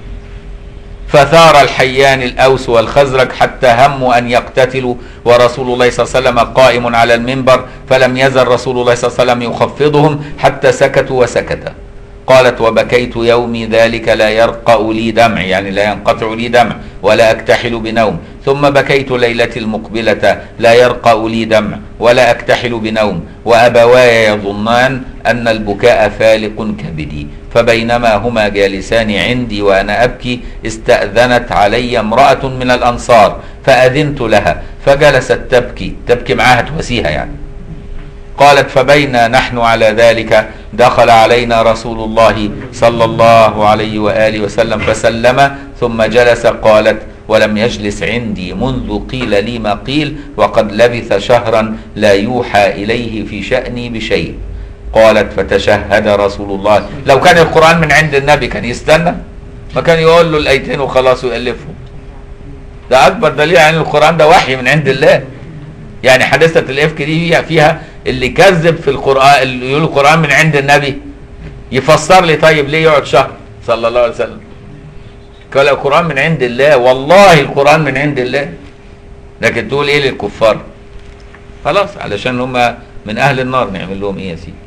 فثار الحيان الأوس والخزرج حتى هموا أن يقتتلوا، ورسول الله صلى الله عليه وسلم قائم على المنبر، فلم يزل رسول الله صلى الله عليه وسلم يخفضهم حتى سكتوا وسكت. قالت وبكيت يومي ذلك لا يرقأ لي دمع، يعني لا ينقطع لي دمع ولا أكتحل بنوم، ثم بكيت ليلتي المقبلة لا يرقى لي دمع ولا أكتحل بنوم وأبواي يظنان أن البكاء فالق كبدي فبينما هما جالسان عندي وأنا أبكي استأذنت علي امرأة من الأنصار فأذنت لها فجلست تبكي معاها تواسيها يعني. قالت فبينا نحن على ذلك دخل علينا رسول الله صلى الله عليه وآله وسلم فسلم ثم جلس. قالت ولم يجلس عندي منذ قيل لي ما قيل وقد لبث شهرا لا يوحى إليه في شأني بشيء. قالت فتشهد رسول الله. لو كان القرآن من عند النبي كان يستنى؟ ما كان يقول له الآيتين وخلاص ويألفهم. ده أكبر دليل عن القرآن ده وحي من عند الله. يعني حادثة الإفك دي فيها اللي كذب في القرآن اللي يقول القرآن من عند النبي يفسر لي طيب ليه يقعد شهر صلى الله عليه وسلم؟ قال القرآن من عند الله، والله القرآن من عند الله، لكن تقول ايه للكفار؟ خلاص علشان هم من أهل النار نعمل لهم ايه يا سيدي؟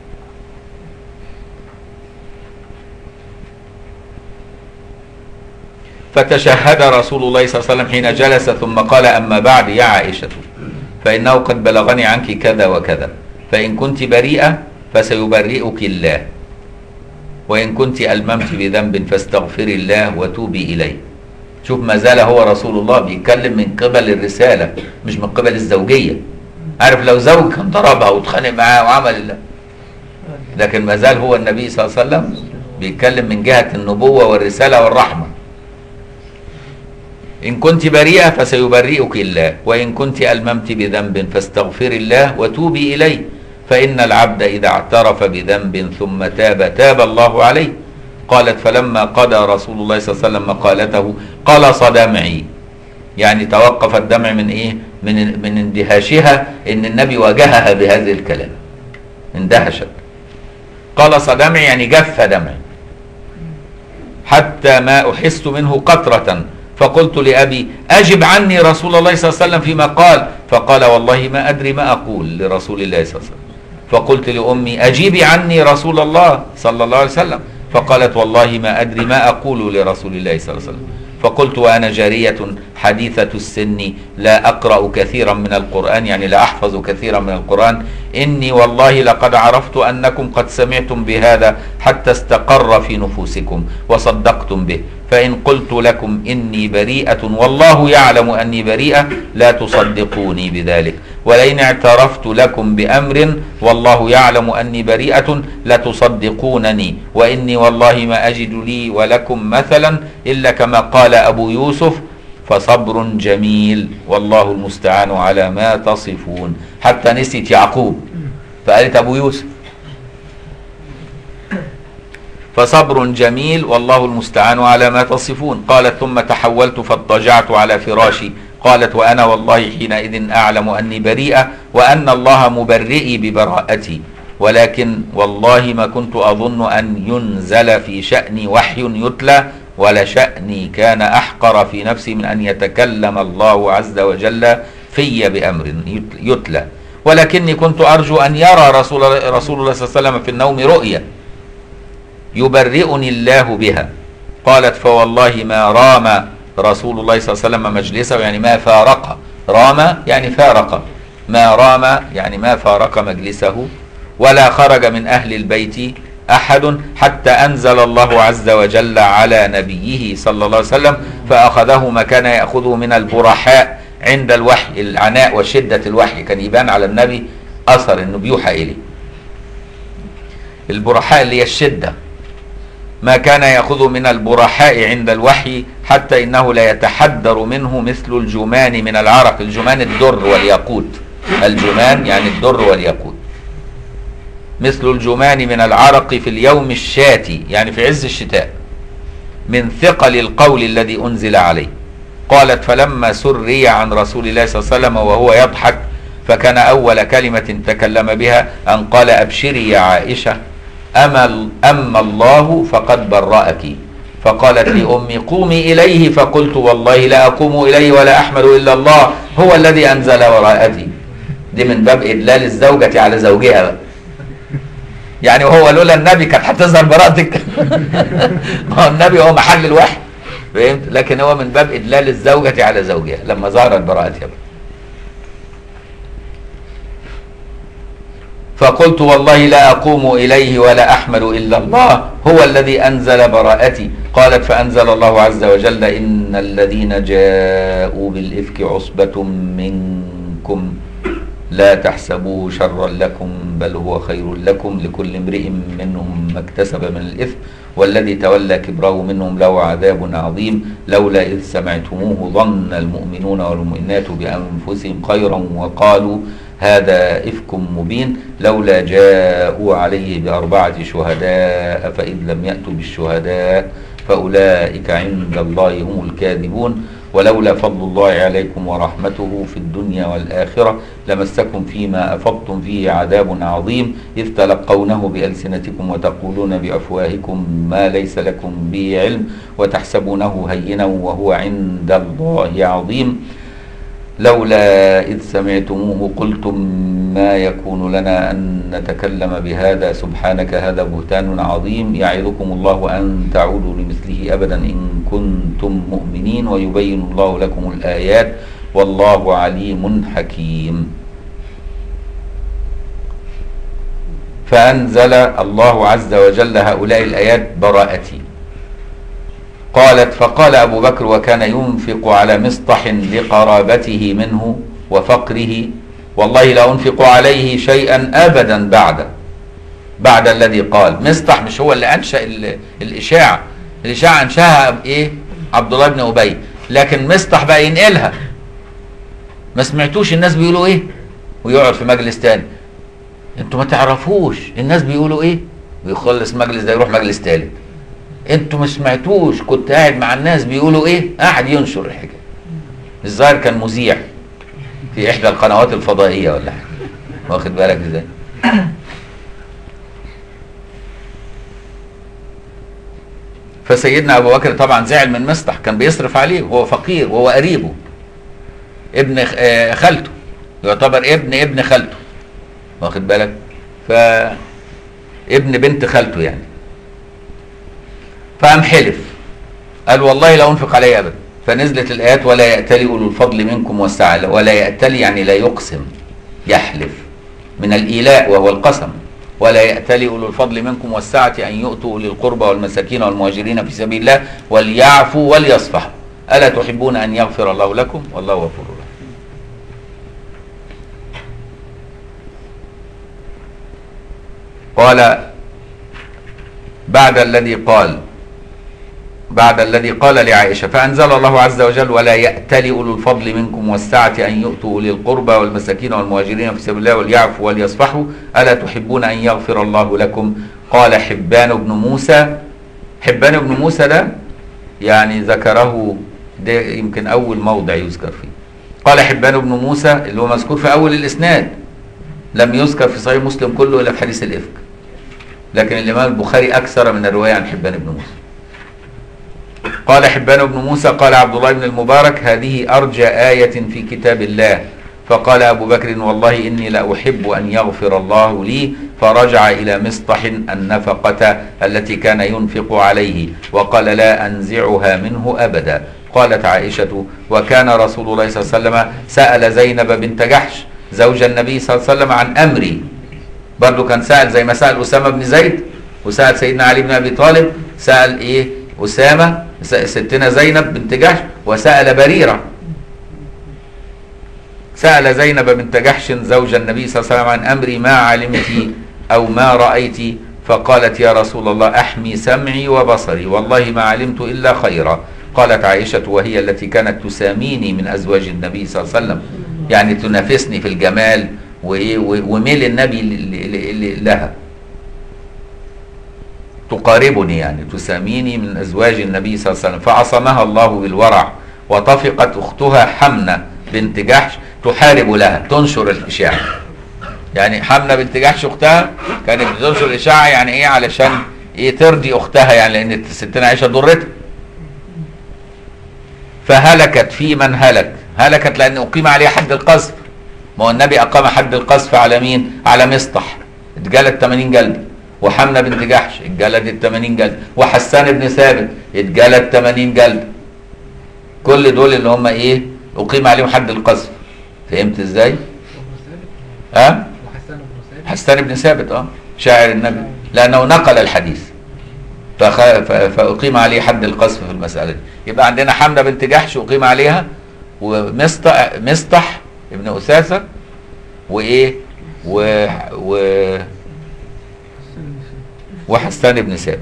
فتشهد رسول الله صلى الله عليه وسلم حين جلس ثم قال أما بعد يا عائشة فإنه قد بلغني عنك كذا وكذا فإن كنت بريئة فسيبرئك الله وإن كنت ألممت بذنب فاستغفري الله وتوبي إليه. شوف ما زال هو رسول الله بيتكلم من قبل الرسالة مش من قبل الزوجية. عارف لو زوج كان ضربها واتخانق معاه وعمل الله، لكن ما زال هو النبي صلى الله عليه وسلم بيتكلم من جهة النبوة والرسالة والرحمة. إن كنت بريئة فسيبرئك الله وإن كنت ألممت بذنب فاستغفري الله وتوبي إليه فإن العبد إذا اعترف بذنب ثم تاب الله عليه. قالت فلما قضى رسول الله صلى الله عليه وسلم مقالته قلص دمعي، يعني توقف الدمع من إيه؟ من اندهاشها إن النبي واجهها بهذه الكلام، اندهشت. قلص دمعي يعني جف دمعي حتى ما أحست منه قطرة فقلت لأبي أجب عني رسول الله صلى الله عليه وسلم فيما قال، فقال والله ما أدري ما أقول لرسول الله صلى الله عليه وسلم. فقلت لأمي أجيبي عني رسول الله صلى الله عليه وسلم، فقالت والله ما أدري ما أقول لرسول الله صلى الله عليه وسلم. فقلت وأنا جارية حديثة السن لا أقرأ كثيرا من القرآن، يعني لا أحفظ كثيرا من القرآن، إني والله لقد عرفت أنكم قد سمعتم بهذا حتى استقر في نفوسكم وصدقتم به، فإن قلت لكم إني بريئة والله يعلم أني بريئة لا تصدقوني بذلك، ولئن اعترفت لكم بأمر والله يعلم أني بريئة لتصدقونني، وإني والله ما أجد لي ولكم مثلا إلا كما قال أبو يوسف فصبر جميل والله المستعان على ما تصفون. حتى نسيت يعقوب فقالت أبو يوسف فصبر جميل والله المستعان على ما تصفون. قالت ثم تحولت فاضطجعت على فراشي. قالت وأنا والله حينئذ أعلم أني بريئة وأن الله مبرئي ببراءتي، ولكن والله ما كنت أظن أن ينزل في شأني وحي يتلى، ولشأني كان أحقر في نفسي من أن يتكلم الله عز وجل في بأمر يتلى، ولكني كنت أرجو أن يرى رسول الله صلى الله عليه وسلم في النوم رؤيا يبرئني الله بها. قالت فوالله ما رام رسول الله صلى الله عليه وسلم مجلسه، يعني ما فارق، رام يعني فارق، ما رام يعني ما فارق مجلسه، ولا خرج من أهل البيت أحد حتى أنزل الله عز وجل على نبيه صلى الله عليه وسلم فأخذه ما كان يأخذه من البرحاء عند الوحي، العناء وشدة الوحي كان يبان على النبي أثر أنه بيوحى إليه. البرحاء اللي هي الشدة، ما كان يأخذ من البرحاء عند الوحي حتى إنه لا يتحدر منه مثل الجمان من العرق. الجمان الدر والياقوت، الجمان يعني الدر والياقوت. مثل الجمان من العرق في اليوم الشاتي، يعني في عز الشتاء، من ثقل القول الذي أنزل عليه. قالت فلما سري عن رسول الله صلى الله عليه وسلم وهو يضحك فكان أول كلمة تكلم بها أن قال أبشري يا عائشة أما الله فقد برأك. فقالت لي أمي قومي إليه، فقلت والله لا أقوم إليه ولا أحمد إلا الله هو الذي أنزل براءتي. دي من باب إدلال الزوجة على زوجها بقى. يعني وهو لولا النبي كانت هتظهر براءتك. ما هو النبي هو محل الوحي، فهمت؟ لكن هو من باب إدلال الزوجة على زوجها لما ظهرت براءتها. فقلت والله لا أقوم إليه ولا أحمل إلا الله هو الذي أنزل براءتي. قالت فأنزل الله عز وجل إن الذين جاءوا بالإفك عصبة منكم لا تحسبوه شرا لكم بل هو خير لكم لكل امرئ منهم ما اكتسب من الإثم والذي تولى كبره منهم له عذاب عظيم لولا إذ سمعتموه ظن المؤمنون والمؤمنات بأنفسهم خيرا وقالوا هذا إفك مبين لولا جاءوا عليه بأربعة شهداء فإذ لم يأتوا بالشهداء فأولئك عند الله هم الكاذبون ولولا فضل الله عليكم ورحمته في الدنيا والآخرة لمسكم فيما أفضتم فيه عذاب عظيم إذ تلقونه بألسنتكم وتقولون بأفواهكم ما ليس لكم به علم وتحسبونه هينا وهو عند الله عظيم لولا إذ سمعتموه قلتم ما يكون لنا أن نتكلم بهذا سبحانك هذا بهتان عظيم يعظكم الله أن تعودوا لمثله أبدا إن كنتم مؤمنين ويبين الله لكم الآيات والله عليم حكيم. فأنزل الله عز وجل هؤلاء الآيات براءتي. قالت فقال أبو بكر وكان ينفق على مصطح لقرابته منه وفقره والله لا أنفق عليه شيئا أبدا بعد الذي قال. مصطح مش هو اللي أنشأ الإشاعة أنشأها بإيه؟ عبد الله بن أبي، لكن مصطح بقى ينقلها. ما سمعتوش الناس بيقولوا إيه؟ ويقعد في مجلس تاني انتوا ما تعرفوش الناس بيقولوا إيه؟ ويخلص مجلس ده يروح مجلس تالت. انتوا ما سمعتوش كنت قاعد مع الناس بيقولوا ايه؟ قاعد ينشر الحكايه. الظاهر كان مذيع في احدى القنوات الفضائيه ولا حاجه. واخد بالك ازاي؟ فسيدنا ابو بكر طبعا زعل من مصطح، كان بيصرف عليه وهو فقير وهو قريبه ابن خالته، يعتبر ابن خالته. واخد بالك؟ ابن بنت خالته يعني. فقام حلف قال والله لا أنفق عليه أبدا. فنزلت الآيات ولا يأتلي أولو الفضل منكم والسعة. ولا يأتلي يعني لا يقسم، يحلف من الإيلاء وهو القسم. ولا يأتلي أولو الفضل منكم والسعة أن يؤتوا أولي القربى والمساكين والمهاجرين في سبيل الله وليعفوا وليصفحوا ألا تحبون أن يغفر الله لكم والله غفور رحيم. قال بعد الذي قال لعائشة فأنزل الله عز وجل ولا يأتلي أولو الفضل منكم والسعة أن يؤتوا أولي القربى والمساكين والمهاجرين في سبيل الله وليعفوا وليصفحوا ألا تحبون أن يغفر الله لكم. قال حبان بن موسى ده يعني ذكره ده يمكن أول موضع يذكر فيه. قال حبان بن موسى اللي هو مذكور في أول الإسناد، لم يذكر في صحيح مسلم كله إلا في حديث الإفك، لكن الإمام البخاري أكثر من الرواية عن حبان بن موسى. قال حبان بن موسى قال عبد الله بن المبارك هذه أرجى آية في كتاب الله. فقال أبو بكر والله إني لأحب أن يغفر الله لي. فرجع إلى مصطح النفقة التي كان ينفق عليه وقال لا أنزعها منه أبدا. قالت عائشة وكان رسول الله صلى الله عليه وسلم سأل زينب بنت جحش زوج النبي صلى الله عليه وسلم عن أمري. برضو كان سأل زي ما سأل أسامة بن زيد وسأل سيدنا علي بن أبي طالب، سأل إيه أسامة ستنا زينب بنت جحش، وسأل بريرة. سأل زينب بنت جحش زوج النبي صلى الله عليه وسلم عن أمري ما علمت أو ما رأيت. فقالت يا رسول الله أحمي سمعي وبصري والله ما علمت إلا خيرا. قالت عائشة وهي التي كانت تساميني من أزواج النبي صلى الله عليه وسلم، يعني تنافسني في الجمال وميل النبي لها، تقاربني يعني تساميني من أزواج النبي صلى الله عليه وسلم. فعصمها الله بالورع وطفقت أختها حمنة بنت جحش تحارب لها تنشر الإشاعة. يعني حمنة بنت جحش أختها كانت بتنشر الإشاعة يعني إيه علشان إيه ترضي أختها، يعني لأن ستنا عائشة ضرتها. فهلكت في من هلكت لأن أقيم عليها حد القذف. ما هو النبي أقام حد القذف على مين؟ على مصطح اتجلد 80 جلد، وحمنة بنت جحش اتجلدت 80 جلد، وحسان بن ثابت اتجلد 80 جلد. كل دول اللي هم ايه اقيم عليهم حد القذف. فهمت ازاي؟ ها؟ حسان بن ثابت شاعر النبي، لانه نقل الحديث فاقيم عليه حد القذف في المساله دي. يبقى عندنا حمله بنت جحش اقيم عليها، ومسطح ابن اثاثه، وايه وحسان بن ثابت.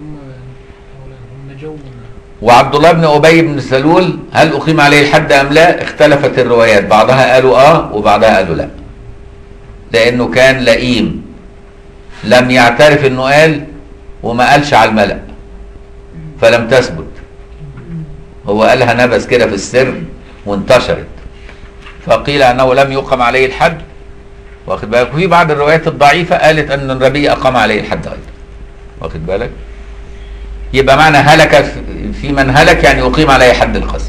وعبد الله بن ابي بن سلول هل اقيم عليه الحد ام لا؟ اختلفت الروايات، بعضها قالوا وبعضها قالوا لا، لانه كان لئيم، لم يعترف انه قال وما قالش على الملأ فلم تثبت، هو قالها نبذ كده في السر وانتشرت، فقيل انه لم يقم عليه الحد. واخد بالك؟ وفي بعض الروايات الضعيفه قالت ان النبي اقام عليه الحد ايضا. واخد بالك؟ يبقى معنى هلك في من هلك يعني اقيم عليه حد القذف.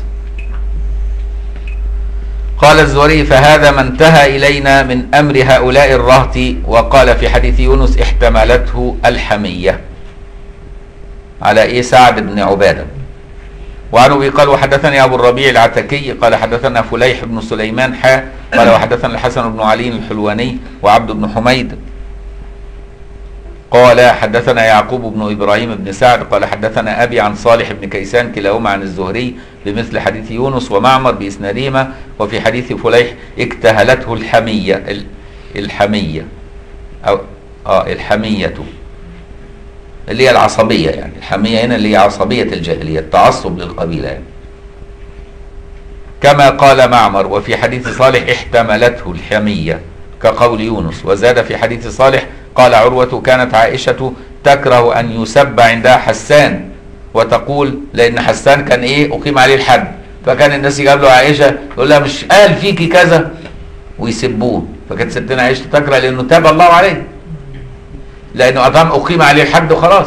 قال الزهري فهذا ما انتهى الينا من امر هؤلاء الرهط. وقال في حديث يونس احتملته الحميه على سعد بن عباده. وعن ابي قال وحدثني ابو الربيع العتكي قال حدثنا فليح بن سليمان قال وحدثنا الحسن بن علي الحلواني وعبد بن حميد قال حدثنا يعقوب بن ابراهيم بن سعد قال حدثنا ابي عن صالح بن كيسان كلاهما عن الزهري بمثل حديث يونس ومعمر باسنادهما. وفي حديث فليح اكتهلته الحميه او الحميه اللي هي العصبيه، يعني الحميه هنا اللي هي عصبيه الجاهليه، التعصب للقبيله يعني. كما قال معمر. وفي حديث صالح احتملته الحميه كقول يونس. وزاد في حديث صالح قال عروة كانت عائشة تكره أن يسب عندها حسان وتقول، لأن حسان كان أقيم عليه الحد، فكان الناس يجاب له عائشة يقول لها مش قال فيكي كذا ويسبوه، فكانت ستنا عائشة تكره لأنه تاب الله عليه، لأنه أقيم عليه الحد وخلاص.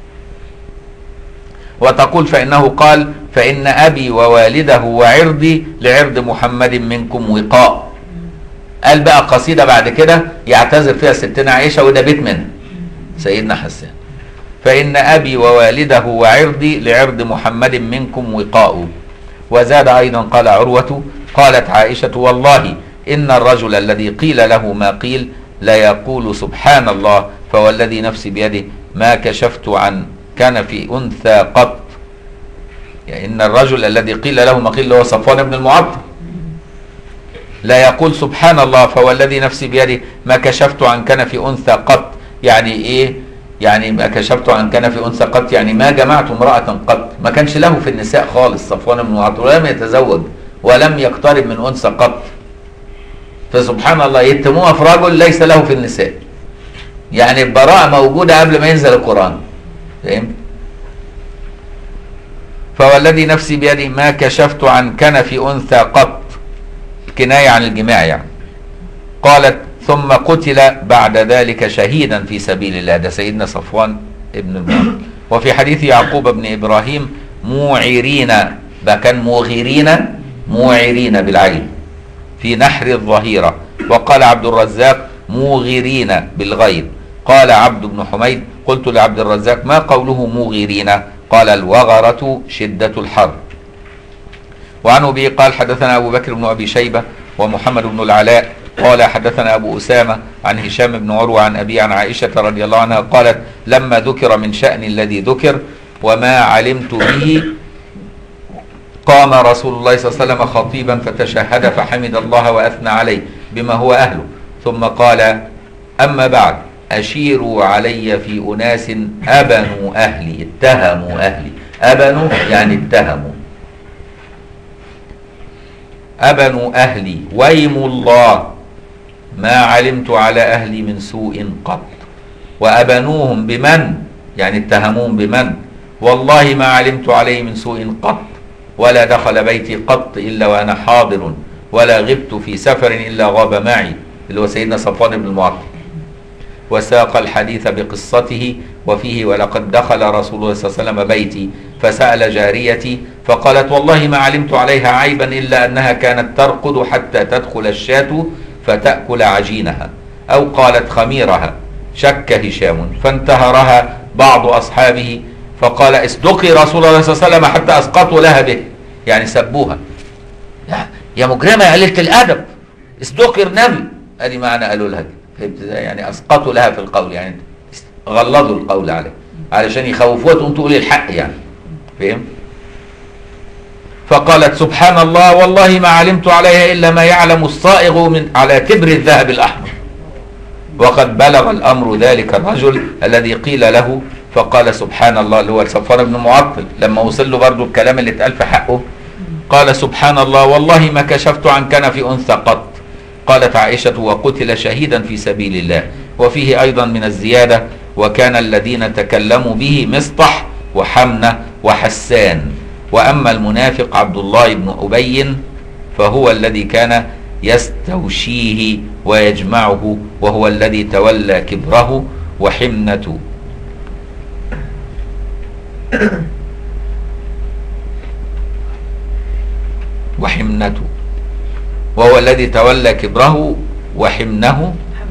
وتقول فإنه قال فإن أبي ووالده وعرضي لعرض محمد منكم وقاء. قال بقى قصيدة بعد كده يعتذر فيها ستنا عائشة، وده بيت منها سيدنا حسان. فإن أبي ووالده وعرضي لعرض محمد منكم وقاء. وزاد أيضا قال عروة قالت عائشة والله إن الرجل الذي قيل له ما قيل لا يقول سبحان الله فوالذي نفسي بيده ما كشفت عن كنف أنثى قط. يعني إن الرجل الذي قيل له ما قيل هو صفوان بن المعطل لا يقول سبحان الله فوالذي نفسي بيده ما كشفت عن كنف أنثى قط. يعني يعني ما كشفت عن كنف أنثى قط، يعني ما جمعت امرأة قط، ما كانش له في النساء خالص صفوان بن المعطل، ولم يتزوج ولم يقترب من أنثى قط. فسبحان الله يتموها في رجل ليس له في النساء، يعني البراءة موجودة قبل ما ينزل القرآن. فهمت؟ فوالذي نفسي بيده ما كشفت عن كنف أنثى قط، كناية عن الجماع يعني. قالت ثم قتل بعد ذلك شهيدا في سبيل الله، ده سيدنا صفوان ابن المعطل. وفي حديث يعقوب بن إبراهيم موعرين، ده كان موعرين بالعين في نحر الظهيرة. وقال عبد الرزاق موغرين بالغير. قال عبد بن حميد قلت لعبد الرزاق ما قوله موغرين؟ قال الوغرة شدة الحر. وعن أبي قال حدثنا أبو بكر بن أبي شيبة ومحمد بن العلاء قال حدثنا أبو أسامة عن هشام بن عروة عن أبي عن عائشة رضي الله عنها قالت لما ذكر من شأن الذي ذكر وما علمت به قام رسول الله صلى الله عليه وسلم خطيبا فتشهد فحمد الله وأثنى عليه بما هو أهله، ثم قال أما بعد أشيروا علي في أناس أبنوا أهلي، اتهموا أهلي، أبنوا يعني اتهموا، أبنوا أهلي ويم الله ما علمت على أهلي من سوء قط، وأبنوهم بمن يعني اتهموهم بمن، والله ما علمت عليه من سوء قط، ولا دخل بيتي قط إلا وأنا حاضر، ولا غبت في سفر إلا غاب معي، اللي هو سيدنا صفوان بن المعطل. وساق الحديث بقصته وفيه ولقد دخل رسول الله صلى الله عليه وسلم بيتي فسأل جاريتي فقالت والله ما علمت عليها عيبا إلا أنها كانت ترقد حتى تدخل الشاة فتأكل عجينها أو قالت خميرها. شك هشام فانتهرها بعض أصحابه فقال اصدقي رسول الله صلى الله عليه وسلم حتى أسقطوا لها به، يعني سبوها، يا مجرمة يا قليلة الأدب، اصدقر نبي، ادي معنى قالوا لها كده. فهمت ازاي؟ يعني اسقطوا لها في القول، يعني غلظوا القول عليه علشان يخوفوها تقوم تقول الحق يعني. فهم؟ فقالت سبحان الله والله ما علمت عليها الا ما يعلم الصائغ من على تبر الذهب الاحمر. وقد بلغ الامر ذلك الرجل الذي قيل له فقال سبحان الله، اللي هو صفوان بن معطل، لما وصل له برضه الكلام اللي اتقال في حقه قال سبحان الله والله ما كشفت عن كنف انثى قط. قالت عائشة وقتل شهيدا في سبيل الله. وفيه أيضا من الزيادة وكان الذين تكلموا به مصطح وحمنة وحسان، وأما المنافق عبد الله بن أبي فهو الذي كان يستوشيه ويجمعه، وهو الذي تولى كبره وحمنة وهو الذي تولى كبره وحمنه.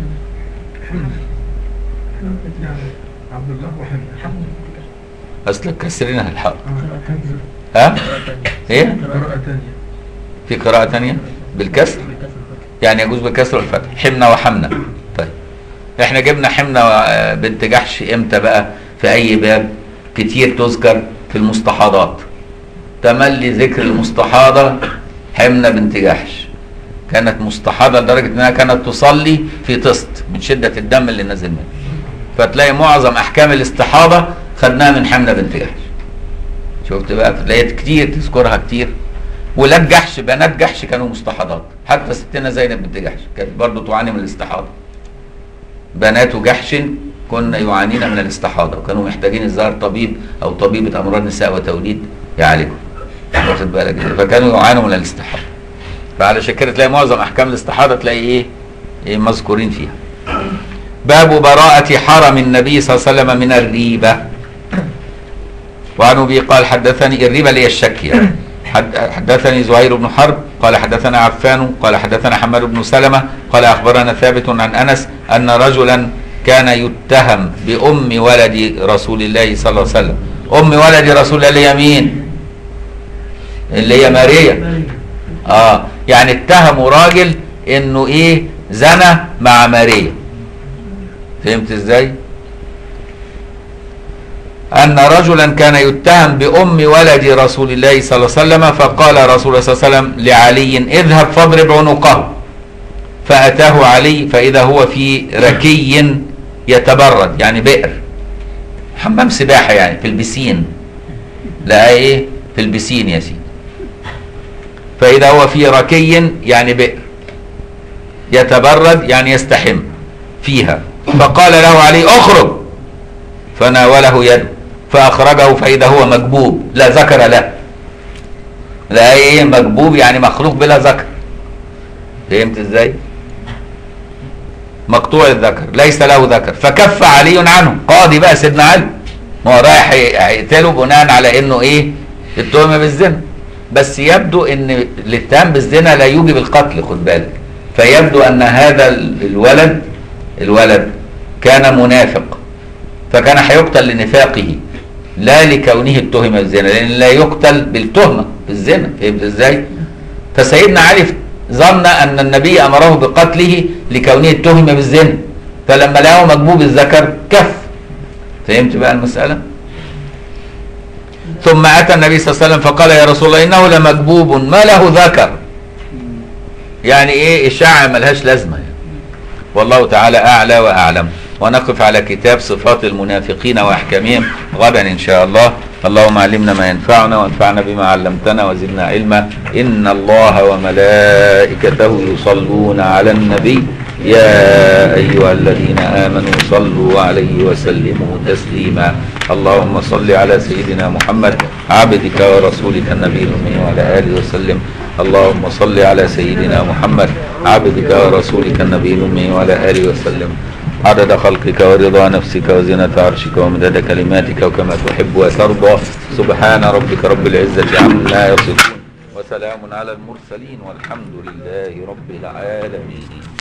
عبد الله وحمنه أصلك كسرنا الحق. ها؟ إيه؟ قراءة ثانية. في قراءة ثانية بالكسر؟ يعني يجوز بالكسر والفتح. حمنة وحمنة. طيب احنا جبنا حمنة بنت جحش امتى بقى؟ في أي باب؟ كتير تذكر في المستحاضات. تملي ذكر المستحاضة حمنة بنت جحش. كانت مستحاضة لدرجة انها كانت تصلي في طست من شدة الدم اللي نازل منها. فتلاقي معظم احكام الاستحاضة خدناها من حمنة بنت جحش. شفت بقى؟ تلاقي كتير تذكرها كتير. ولاد جحش بنات جحش كانوا مستحاضات، حتى ستنا زينب بنت جحش كانت برضه تعاني من الاستحاضة. بنات جحش كنا يعانين من الاستحاضة وكانوا محتاجين الظاهر طبيب او طبيبة امراض نساء وتوليد يعالجهم. واخد بالك؟ فكانوا يعانوا من الاستحاضة. فعلشان كده تلاقي معظم احكام الاستحاضة تلاقي ايه مذكورين فيها. باب براءة حرم النبي صلى الله عليه وسلم من الريبة. وعن ابي قال حدثني الريبة اللي هي الشك يعني. حدثني زهير بن حرب قال حدثنا عفان قال حدثنا حماد بن سلمة قال اخبرنا ثابت عن انس ان رجلا كان يتهم بام ولد رسول الله صلى الله عليه وسلم. ام ولد رسول الله اللي هي مين؟ اللي هي ماريا. يعني اتهموا راجل انه زنى مع ماريا. فهمت ازاي؟ ان رجلا كان يتهم بام ولد رسول الله صلى الله عليه وسلم فقال رسول الله صلى الله عليه وسلم لعلي اذهب فاضرب عنقه. فاتاه علي فاذا هو في ركي يتبرد، يعني بئر حمام سباحه، يعني في البسين. لا في البسين يا سيدي. فاذا هو في ركي يعني بئر يتبرد يعني يستحم فيها. فقال له علي اخرج، فناوله يده فاخرجه فاذا هو مكبوب لا ذكر له. لا مكبوب يعني مخلوق بلا ذكر. فهمت ازاي؟ مقطوع الذكر ليس له ذكر. فكف علي عنه. قاضي بقى سيدنا علي، ما هو رايح هيقتله بناء على انه التهمه بالزنا. بس يبدو ان الاتهام بالزنا لا يوجب القتل، خد بالك. فيبدو ان هذا الولد كان منافق، فكان هيقتل لنفاقه لا لكونه اتهم بالزنا، لان لا يقتل بالتهمه بالزنا. فهمت ازاي؟ فسيدنا علي ظن ان النبي امره بقتله لكونه اتهم بالزنا، فلما لقاه مكبوب الذكر كف. فهمت بقى المساله؟ ثم اتى النبي صلى الله عليه وسلم فقال يا رسول الله انه لمكبوب ما له ذكر. يعني اشاعه ملهاش لازمه يعني. والله تعالى اعلى واعلم. ونقف على كتاب صفات المنافقين واحكامهم غدا ان شاء الله. اللهم علمنا ما ينفعنا وانفعنا بما علمتنا وزدنا علما. ان الله وملائكته يصلون على النبي يا ايها الذين امنوا صلوا عليه وسلموا تسليما. اللهم صل على سيدنا محمد عبدك ورسولك النبي الامي وعلى اله وسلم. اللهم صل على سيدنا محمد عبدك ورسولك النبي الامي وعلى اله وسلم. عدد خلقك ورضا نفسك وزنة عرشك ومداد كلماتك وكما تحب وترضى. سبحان ربك رب العزة عما يصفون وسلام على المرسلين والحمد لله رب العالمين.